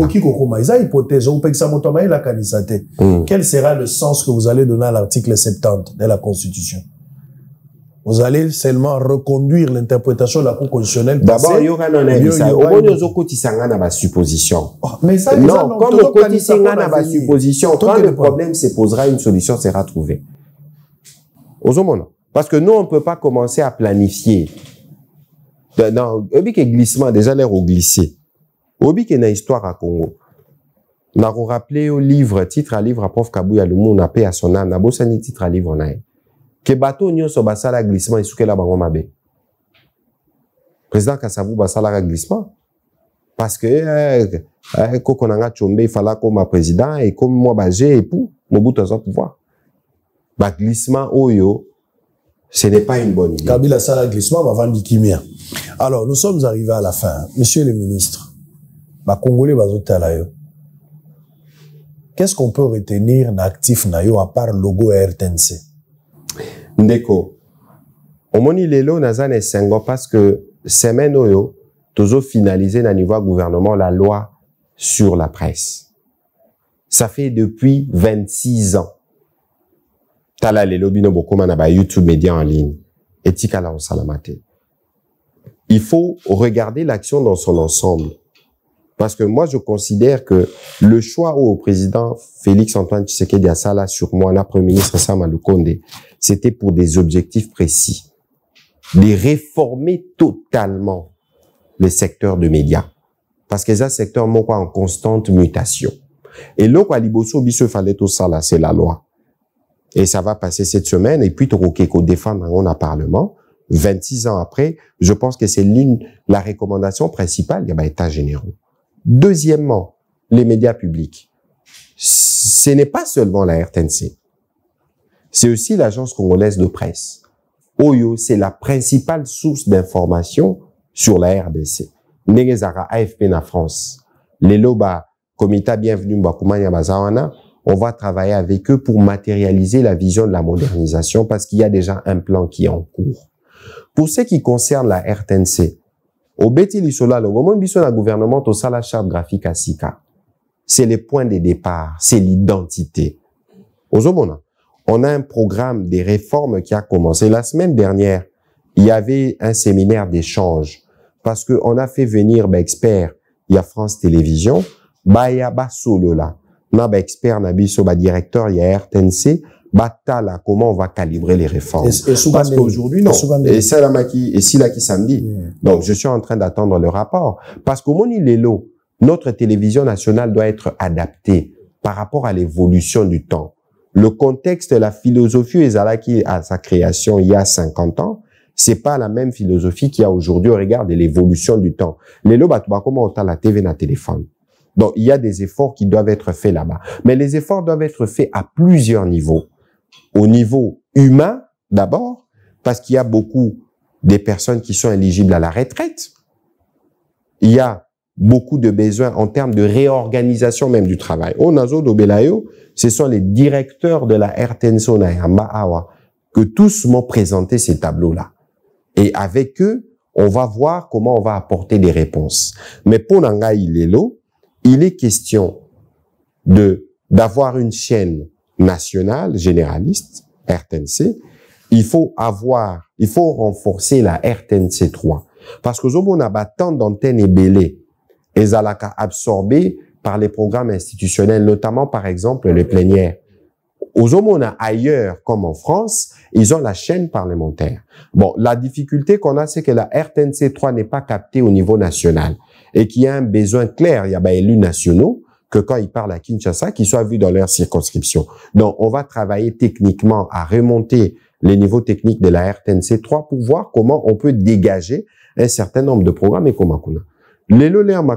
Quel sera le sens que vous allez donner à l'article soixante-dix de la Constitution? Vous allez seulement reconduire l'interprétation de la Cour constitutionnelle. D'abord, il y aura un avis. Au moins, nous avons une supposition. Mais ça, non, comme au quotidien, on a une supposition. Quand le problème se posera, une solution sera trouvée. Parce que nous, on ne peut pas commencer à planifier. Non, obi que glissement, déjà l'air au glisser. Obi que na histoire à Congo. On a rappelé au livre, titre à livre à Prof Kabouya Lumu, on a payé à son âme, on a bossé ni titre à livre, on a que bateau nyo so basala glissement isuke la bango mabe. Président Kassavou basala glissement parce que euh ko konanga chombe il fallait comme président et comme moi bagé et pour Mobutu a pouvoir. bah glissement oyo, ce n'est pas une bonne idée. Kabila ça glissement va vendre kimia. Alors nous sommes arrivés à la fin. Monsieur le ministre, bah Congolais bazotala yo. Qu'est-ce qu'on peut retenir d'actif na yo à part logo R T N C? Ndeko, omoni lelo nazane sengo parce que semaine oyo tozo finaliser na niveau gouvernement la loi sur la presse. Ça fait depuis vingt-six ans. Tala lelo bino bokoma na ba YouTube média en ligne. Etika la osalamate. Il faut regarder l'action dans son ensemble. Parce que moi, je considère que le choix au président Félix-Antoine Tshisekedi Asala sur moi, la Premier ministre Sama Lukonde, c'était pour des objectifs précis. De réformer totalement les secteurs de médias. Parce que ces secteurs sont en constante mutation. Et là, à Liboso, il fallait tout ça, là, c'est la loi. Et ça va passer cette semaine, et puis, Tokoko défendre dans le Parlement. vingt-six ans après, je pense que c'est l'une, la recommandation principale, il y a état généraux. Deuxièmement, les médias publics. Ce n'est pas seulement la R T N C. C'est aussi l'Agence congolaise de presse. Oyo, c'est la principale source d'information sur la R D C. Negezara A F P na France. Les Loba, Comité Bienvenue Bakoumania Bazawana, on va travailler avec eux pour matérialiser la vision de la modernisation parce qu'il y a déjà un plan qui est en cours. Pour ce qui concerne la R T N C, au Beti Lissola, le moment où le gouvernement a la charte graphique à Sika, c'est les points de départ, c'est l'identité. Ozomona, on a un programme des réformes qui a commencé. La semaine dernière, il y avait un séminaire d'échange parce qu'on a fait venir des experts. Il y a France Télévisions, bah, il y a Basolo là. On a des experts, on a directeur, il y a R T N C. Batala, comment on va calibrer les réformes. Et, et parce qu'aujourd'hui, non. Et c'est là qui, et si là qui samedi. Mm. Donc, je suis en train d'attendre le rapport. Parce qu'au Moni Lelo, notre télévision nationale doit être adaptée par rapport à l'évolution du temps. Le contexte, la philosophie Ezalaki à sa création il y a cinquante ans, c'est pas la même philosophie qu'il y a aujourd'hui au regard de l'évolution du temps. Lelo, bah, comment on t'a la T V na téléphone. Donc, il y a des efforts qui doivent être faits là-bas. Mais les efforts doivent être faits à plusieurs niveaux. Au niveau humain, d'abord, parce qu'il y a beaucoup de personnes qui sont éligibles à la retraite. Il y a beaucoup de besoins en termes de réorganisation même du travail. Au Nazo d'Obelayo, ce sont les directeurs de la R T N C que tous m'ont présenté ces tableaux-là. Et avec eux, on va voir comment on va apporter des réponses. Mais pour Nanga Ilelo, il est question de d'avoir une chaîne nationale, généraliste, R T N C, il faut avoir, il faut renforcer la R T N C trois. Parce que on a tant d'antennes ébélées, et zalaka absorbées par les programmes institutionnels, notamment par exemple les plénières. Aux hommes ailleurs, comme en France, ils ont la chaîne parlementaire. Bon, la difficulté qu'on a, c'est que la R T N C trois n'est pas captée au niveau national et qu'il y a un besoin clair. Il y a des élus nationaux que quand ils parlent à Kinshasa, qu'ils soient vus dans leur circonscription. Donc, on va travailler techniquement à remonter les niveaux techniques de la R T N C trois pour voir comment on peut dégager un certain nombre de programmes et comment on a. Les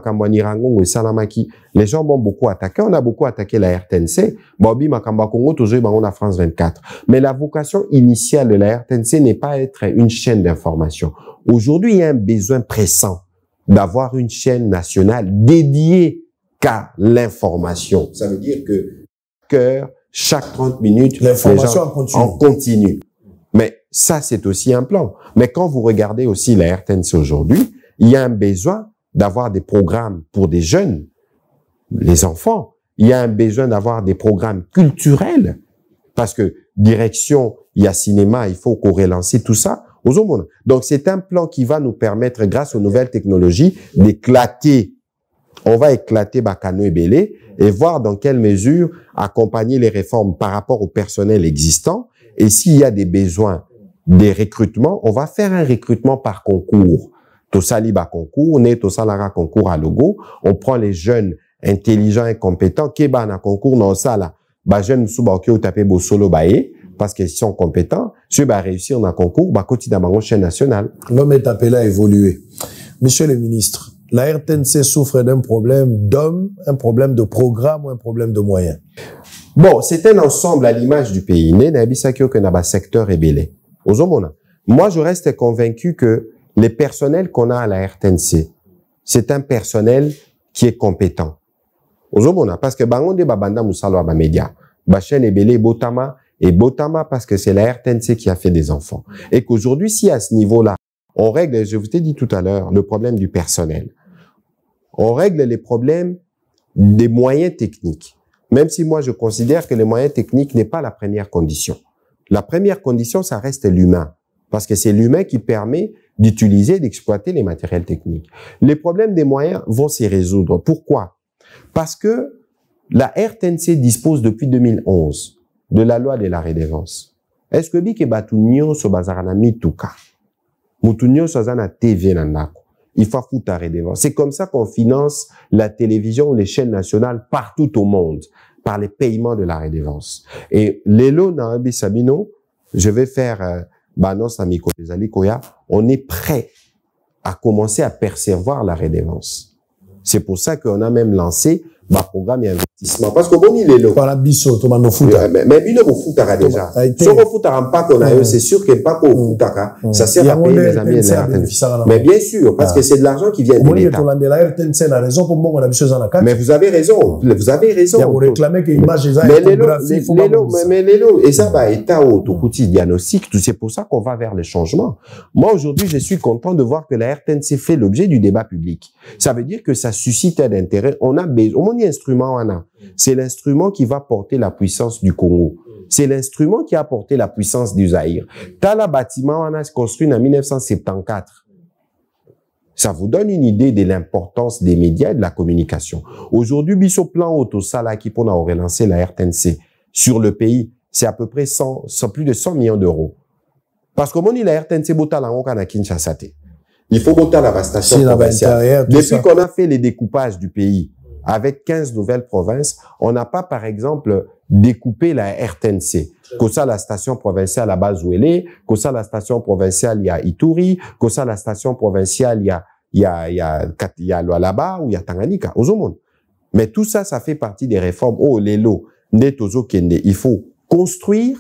les gens vont beaucoup attaquer. On a beaucoup attaqué la R T N C. Bobi Makamba Congo, toujours, on a France vingt-quatre. Mais la vocation initiale de la R T N C n'est pas être une chaîne d'information. Aujourd'hui, il y a un besoin pressant d'avoir une chaîne nationale dédiée qu'à l'information. Ça veut dire que, que chaque trente minutes, l'information en continu. en continu. Mais ça, c'est aussi un plan. Mais quand vous regardez aussi la R T N C aujourd'hui, il y a un besoin d'avoir des programmes pour des jeunes, les enfants. Il y a un besoin d'avoir des programmes culturels. Parce que direction, il y a cinéma, il faut qu'on relance tout ça aux hommes. Donc, c'est un plan qui va nous permettre, grâce aux nouvelles technologies, d'éclater. On va éclater Bakano et Bélé et voir dans quelle mesure accompagner les réformes par rapport au personnel existant. Et s'il y a des besoins, des recrutements, on va faire un recrutement par concours. Tosali ba concours, né Tosalara concours à logo. On prend les jeunes intelligents et compétents. Keba na concours non sala. Ba jeunes souba oké ou tapé bo solo baé parce qu'ils sont compétents. Ceux ba réussir dans concours, ba koti dans ma chaîne nationale. L'homme est appelé à évoluer. Monsieur le ministre, la R T N C souffre d'un problème d'hommes, un problème de programme ou un problème de moyens? Bon, c'est un ensemble à l'image du pays. Né n'abisakio que n'a secteur ébélé. Moi, je reste convaincu que les personnels qu'on a à la R T N C, c'est un personnel qui est compétent. Parce que bangonde babanda musalo ba média, ba chaîne ébélé botama et botama parce que c'est la R T N C qui a fait des enfants. Et qu'aujourd'hui, si à ce niveau-là, on règle, je vous ai dit tout à l'heure, le problème du personnel. On règle les problèmes des moyens techniques. Même si moi, je considère que les moyens techniques n'est pas la première condition. La première condition, ça reste l'humain. Parce que c'est l'humain qui permet d'utiliser et d'exploiter les matériels techniques. Les problèmes des moyens vont s'y résoudre. Pourquoi? Parce que la R T N C dispose depuis deux mille onze de la loi de la redevance. Est-ce que bike batunyo so bazarana mituka? Mutunyo so zana T V nanako. Il faut foutre à redevance. C'est comme ça qu'on finance la télévision ou les chaînes nationales partout au monde, par les paiements de la redevance. Et l'élo Narabi Sabino, je vais faire, euh, Banos Amiko Desali Koya, on est prêt à commencer à percevoir la redevance. C'est pour ça qu'on a même lancé un programme d'investissement. Parce que bon, il est là. Par la biso, tu m'as no fouta. Mais il est au foutara déjà. Si on foutara pas qu'on a eu, c'est sûr qu'il n'est pas qu'au foutara. Ça sert à payer les amis et les R T N C. Mais bien sûr, parce que c'est de l'argent qui vient de l'État. Mais vous avez raison. Vous avez raison. Mais les lots, et ça va être au quotidien diagnostic. C'est pour ça qu'on va vers le changement. Moi, aujourd'hui, je suis content de voir que la R T N C fait l'objet du débat public. Ça veut dire que ça suscite un intérêt. On a besoin. Instrument, c'est l'instrument qui va porter la puissance du Congo. C'est l'instrument qui a porté la puissance du Zaïre. Tala bâtiment, on a construit en mille neuf cent soixante-quatorze. Ça vous donne une idée de l'importance des médias et de la communication. Aujourd'hui, biso plan autosala qui pour relancer la R T N C sur le pays, c'est à peu près cent, plus de cent millions d'euros. Parce que mon la R T N C bota la na Kinshasa. Il faut botter la station si provinciale. Depuis qu'on a fait les découpages du pays, avec quinze nouvelles provinces, on n'a pas, par exemple, découpé la R T N C. Que ça, la station provinciale à Bazouélé, que ça, la station provinciale, il y a Ituri, que ça, la station provinciale, il y a, il y a, il y a, il y a Lualaba ou il y a Tanganyika, aux monde. Mais tout ça, ça fait partie des réformes. Oh, les lots, Netozo Kende. Il faut construire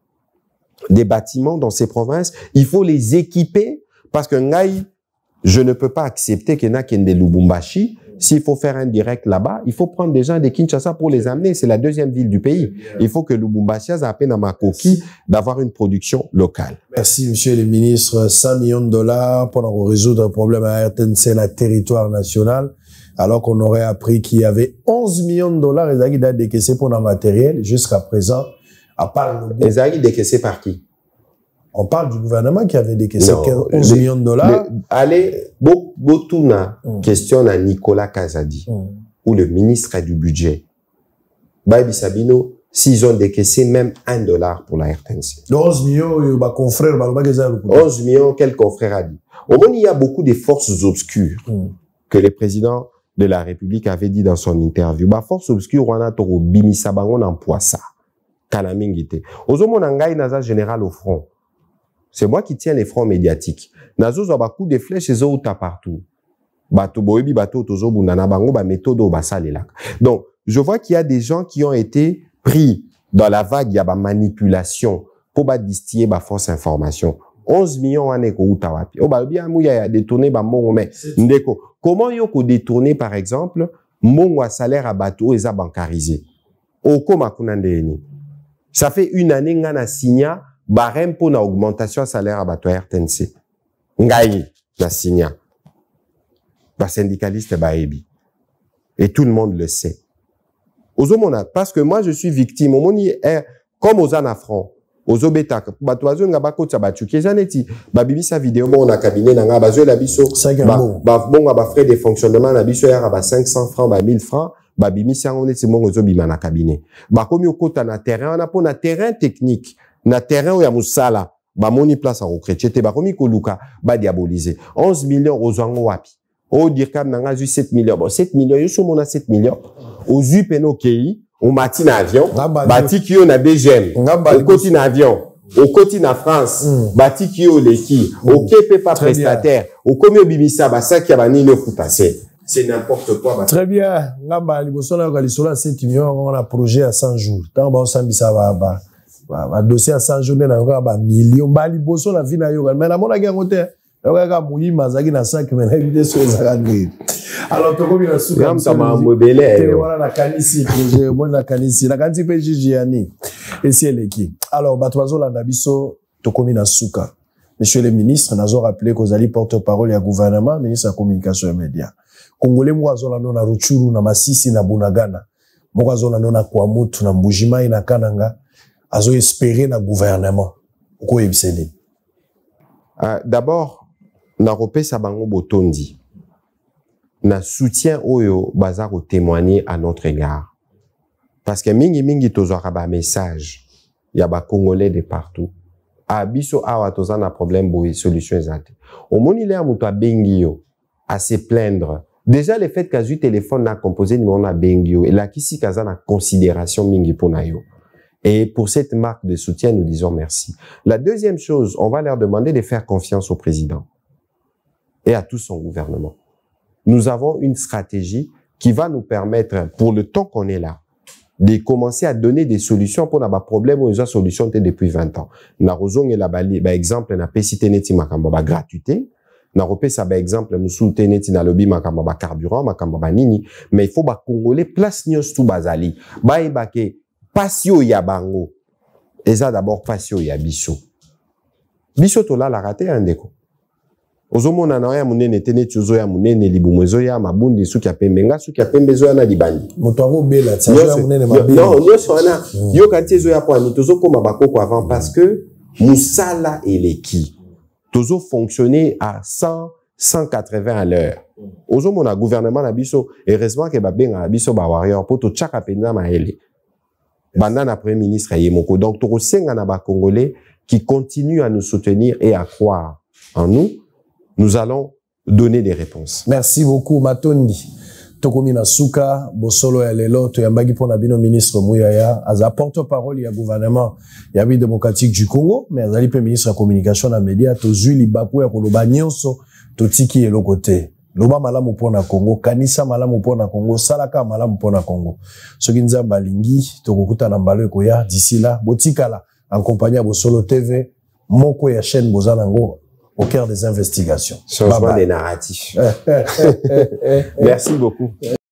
des bâtiments dans ces provinces. Il faut les équiper parce que Ngaï, je ne peux pas accepter qu'il y ait Kende Lubumbashi. S'il faut faire un direct là-bas, il faut prendre des gens de Kinshasa pour les amener. C'est la deuxième ville du pays. Il faut que Lubumbashi ait à peine à Makoki d'avoir une production locale. Merci, monsieur le ministre. cent millions de dollars pour résoudre un problème à R T N C, la territoire national. Alors qu'on aurait appris qu'il y avait onze millions de dollars et qui datent décaissés pour le matériel. Jusqu'à présent, à part le... Les avis décaissés par qui? On parle du gouvernement qui avait décaissé onze millions de dollars. Le, allez, Botuna mm. questionne à Nicolas Kazadi, mm. ou le ministre du budget. Baïbi Sabino, s'ils ont décaissé même un dollar pour la R T N C. onze millions, bah, confrère, bah, onze millions, quel confrère a dit? Au moins, il y a beaucoup de forces obscures mm. que le président de la République avait dit dans son interview. Bah, force obscure, on a toro bimisa bangon en poissa. Kalamingite. Ozomo nangai naza général au front. C'est moi qui tiens les fronts médiatiques. Nazo zo ba coup de flèches zo uta partout. Bato boebi bato tozo bunana bango ba méthode ba salela. Donc, je vois qu'il y a des gens qui ont été pris dans la vague ya ba manipulation pour ba distiller ba fausse information. onze millions ane ko uta wapi. O ba bien mouya ya détourner ba mongo mais ndeko. Comment yo ko détourner par exemple mongo a salaire à bateau eza bancarisé. O koma kunandeni. Ça fait une année ngana signa barème pour une augmentation de salaire à bateau R T N C. Ngaï, na signa. Ba syndicaliste baebi. Et tout le monde le sait. Ozomona, parce que moi je suis victime. Au moni est comme aux anafrons. Aux obéta. Batoazo nga bako tsa bachu. Kezaneti. Ba bibi sa vidéo. Bon, on a cabinet nga bazo la biso. Ba, ba, bon, ba frais de fonctionnement la biso ya ba cinq cents francs, ba mille francs. Ba bimi sa on est mon ozo bima na cabinet. Ba komi okota na terrain, on a pour na terrain technique. Na terrain où ya musala, ba moni place en recrété, ba komi koluka, ba diaboliser. onze millions aux ango wapi. O dirkam nanga ju sept millions. Bon, sept millions, yo soumona sept millions. Aux upeno kei, au mati na avion, bati ki yo na B G M, au koti na avion, au koti na France, bati ki yo leki, au kepe pas prestataire, au komi obimisa, ba sa ki ya bani le foutase. c'est n'importe quoi. Très bien. Ngamba liboso na kalisolo sept millions on a projet à cent jours. Tant ba osambisa ba ba ba dossier à cent jours na yoka ba millions ba liboso na vie na yoka. Mais na mona gango te. Yoka ka muhima zaki na cinq mais éviter so ezakandri. Alors toko bina suka. Ngam tama mbele. Voilà na kanisi projet moi na kanisi na kanti pe jijiani. Et c'est l'équipe. Alors batwazo la nabiso toko bina suka. Monsieur le ministre, nous avons rappelé que vous allez porte-parole du gouvernement, ministre de la communication et des médias. Congolais, moi, nous avons na Ruchuru, na Masisi, na Bunagana. Moi, nous avons na Kwamutu, na Mbujima, na Kananga. Nous avons espéré na gouvernement. Pourquoi est-ce que d'abord, na repé sabango botondi. Na soutien oyo bazar au témoigner à notre égard. Parce que mingi mingi tozora ba message. Il y a ba Congolais de partout. A biso awa toza na problème boy solution exacte. Au moni le amuto a bengio à se plaindre. Déjà le fait qu'azu téléphone na composé numéro na bengio et la kisi kaza na considération mingi pour na yo. Et pour cette marque de soutien nous disons merci. La deuxième chose, on va leur demander de faire confiance au président et à tout son gouvernement. Nous avons une stratégie qui va nous permettre pour le temps qu'on est là de commencer à donner des solutions pour les problèmes où ils ont solution depuis vingt ans. Na rozong et la bali, par exemple, na pesi teneti makamba ba gratuité. Na repé ça, par exemple, musu teneti na lobby makamba ba carburant, makamba ba nini. Mais il faut ba Congolais place nyos tout bazali. Ba ibake pasio ya bango. Eza d'abord pasio ya biso. Biso to la la raté un déco. Ozomona na ya munene teneti ozo ya munene libumwezo ya mabundi suki ya pembe nga suki ya pembe zo ya na libandi moto ngo bela tsa ya munene mabeli non yo sona yo kanti zo ya kwa ni tozo koma bakoko avant parce que musala eleki tozo fonctionner à cent cent quatre-vingts à l'heure ozomona gouvernement na biso heureusement que ba benga na biso ba warrior pour to tchaka penza maele banda na premier ministre yemoko donc to senga na ba congolais qui continuent à nous soutenir et à croire en nous. Nous allons donner des réponses. Merci beaucoup, Matondi. Tokomi na suka, bosolo ya lelo, to yambagi pona bino ministre Mouyaya, aza porte-parole ya gouvernement ya bi démocratique du Congo, mais azali pe ministre de la communication na média, to zui libaku ya koloba nyonso, to tiki elo côté. Loba malamu pona Congo, kanisa malamu pona Congo, salaka malamu pona Congo. Soki nzamba lingi, tokokuta na mbalo ekoya, d'ici là, botikala, en compagnie ya Bosolo T V, moko ya chaîne Bozanango, au cœur des investigations. Changement des narratifs. Merci beaucoup.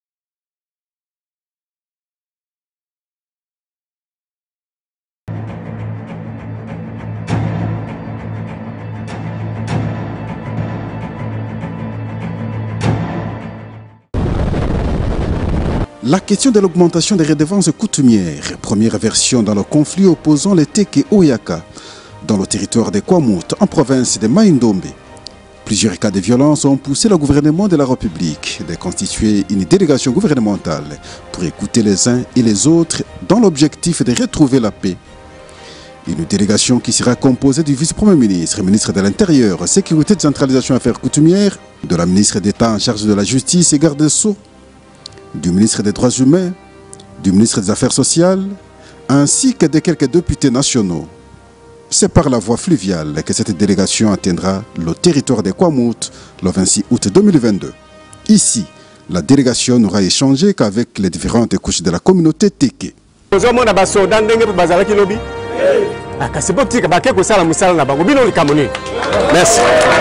La question de l'augmentation des redevances coutumières, première version dans le conflit opposant les Teke et Oyaka, dans le territoire de Kwamout, en province de Maïndombe. Plusieurs cas de violence ont poussé le gouvernement de la République de constituer une délégation gouvernementale pour écouter les uns et les autres dans l'objectif de retrouver la paix. Une délégation qui sera composée du vice-premier ministre, ministre de l'Intérieur, Sécurité, Décentralisation et Affaires coutumières, de la ministre d'État en charge de la Justice et Garde-Sceaux, du ministre des Droits humains, du ministre des Affaires sociales, ainsi que de quelques députés nationaux. C'est par la voie fluviale que cette délégation atteindra le territoire de Kwamout le vingt-six août deux mille vingt-deux. Ici, la délégation n'aura échangé qu'avec les différentes couches de la communauté Teke. Merci.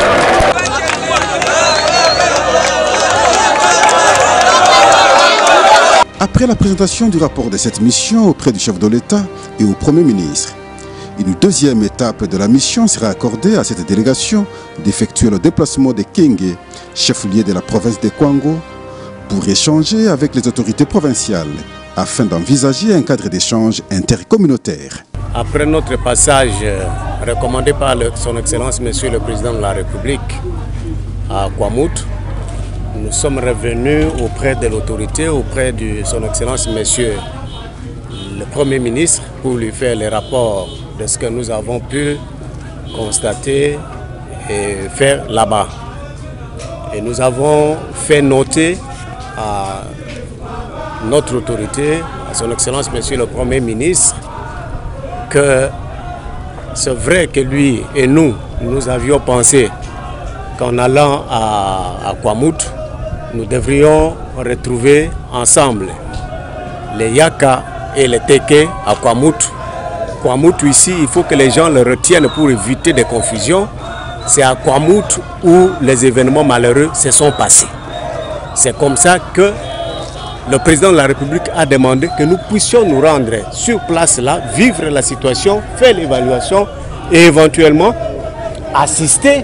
Après la présentation du rapport de cette mission auprès du chef de l'État et au Premier ministre, une deuxième étape de la mission sera accordée à cette délégation d'effectuer le déplacement de Kenge, chef-lieu de la province de Kwango, pour échanger avec les autorités provinciales afin d'envisager un cadre d'échange intercommunautaire. Après notre passage recommandé par le, son Excellence Monsieur le Président de la République à Kwamout, nous sommes revenus auprès de l'autorité, auprès de son Excellence Monsieur le Premier ministre pour lui faire les rapports de ce que nous avons pu constater et faire là-bas. Et nous avons fait noter à notre autorité, à son Excellence Monsieur le Premier ministre, que c'est vrai que lui et nous, nous avions pensé qu'en allant à, à Kwamout, nous devrions retrouver ensemble les Yaka et les Teke à Kwamoutou. Kwamoutou ici, il faut que les gens le retiennent pour éviter des confusions. C'est à Kwamoutou où les événements malheureux se sont passés. C'est comme ça que le président de la République a demandé que nous puissions nous rendre sur place là, vivre la situation, faire l'évaluation et éventuellement assister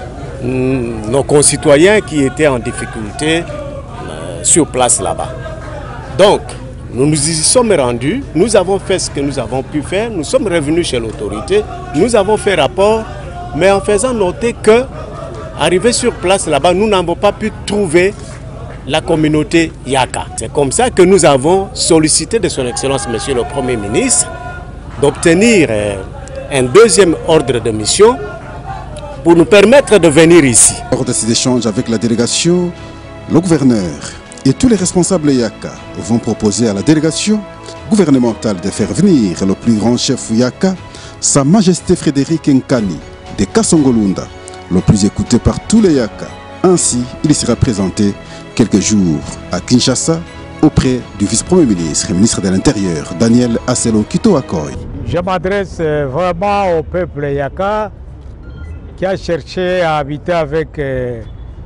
nos concitoyens qui étaient en difficulté euh, sur place là-bas. Donc, nous nous y sommes rendus, nous avons fait ce que nous avons pu faire, nous sommes revenus chez l'autorité, nous avons fait rapport, mais en faisant noter que, arrivé sur place là-bas, nous n'avons pas pu trouver la communauté Yaka. C'est comme ça que nous avons sollicité de son Excellence, Monsieur le Premier ministre, d'obtenir euh, un deuxième ordre de mission pour nous permettre de venir ici. Lors de ces échanges avec la délégation, le gouverneur et tous les responsables Yaka vont proposer à la délégation gouvernementale de faire venir le plus grand chef Yaka, Sa Majesté Frédéric Nkani de Kasongolunda, le plus écouté par tous les Yaka. Ainsi, il sera présenté quelques jours à Kinshasa auprès du vice-premier ministre et ministre de l'Intérieur, Daniel Aselo Kito-Akoy. Je m'adresse vraiment au peuple Yaka qui a cherché à habiter avec euh,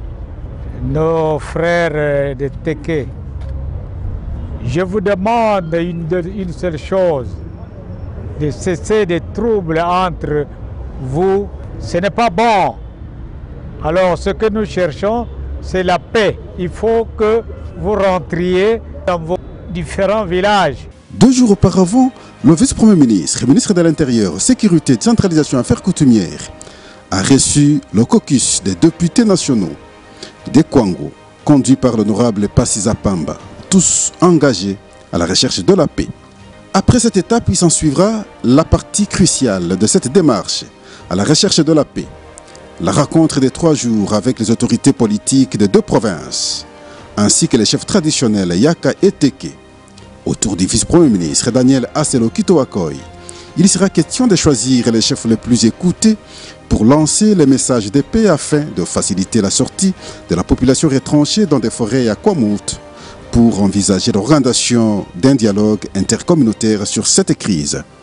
nos frères euh, de Teke. Je vous demande une, une seule chose, de cesser des troubles entre vous. Ce n'est pas bon. Alors ce que nous cherchons, c'est la paix. Il faut que vous rentriez dans vos différents villages. Deux jours auparavant, le vice-premier ministre et ministre de l'Intérieur, Sécurité, Décentralisation et Affaires coutumières a reçu le caucus des députés nationaux des Kwango, conduit par l'honorable Passisa Pamba, tous engagés à la recherche de la paix. Après cette étape, il s'en suivra la partie cruciale de cette démarche à la recherche de la paix. La rencontre des trois jours avec les autorités politiques des deux provinces, ainsi que les chefs traditionnels Yaka et Teke. Autour du vice-premier ministre Daniel Aselo Kito-Akoy, il sera question de choisir les chefs les plus écoutés pour lancer les messages de paix afin de faciliter la sortie de la population retranchée dans des forêts à Kwamoutou pour envisager l'organisation d'un dialogue intercommunautaire sur cette crise.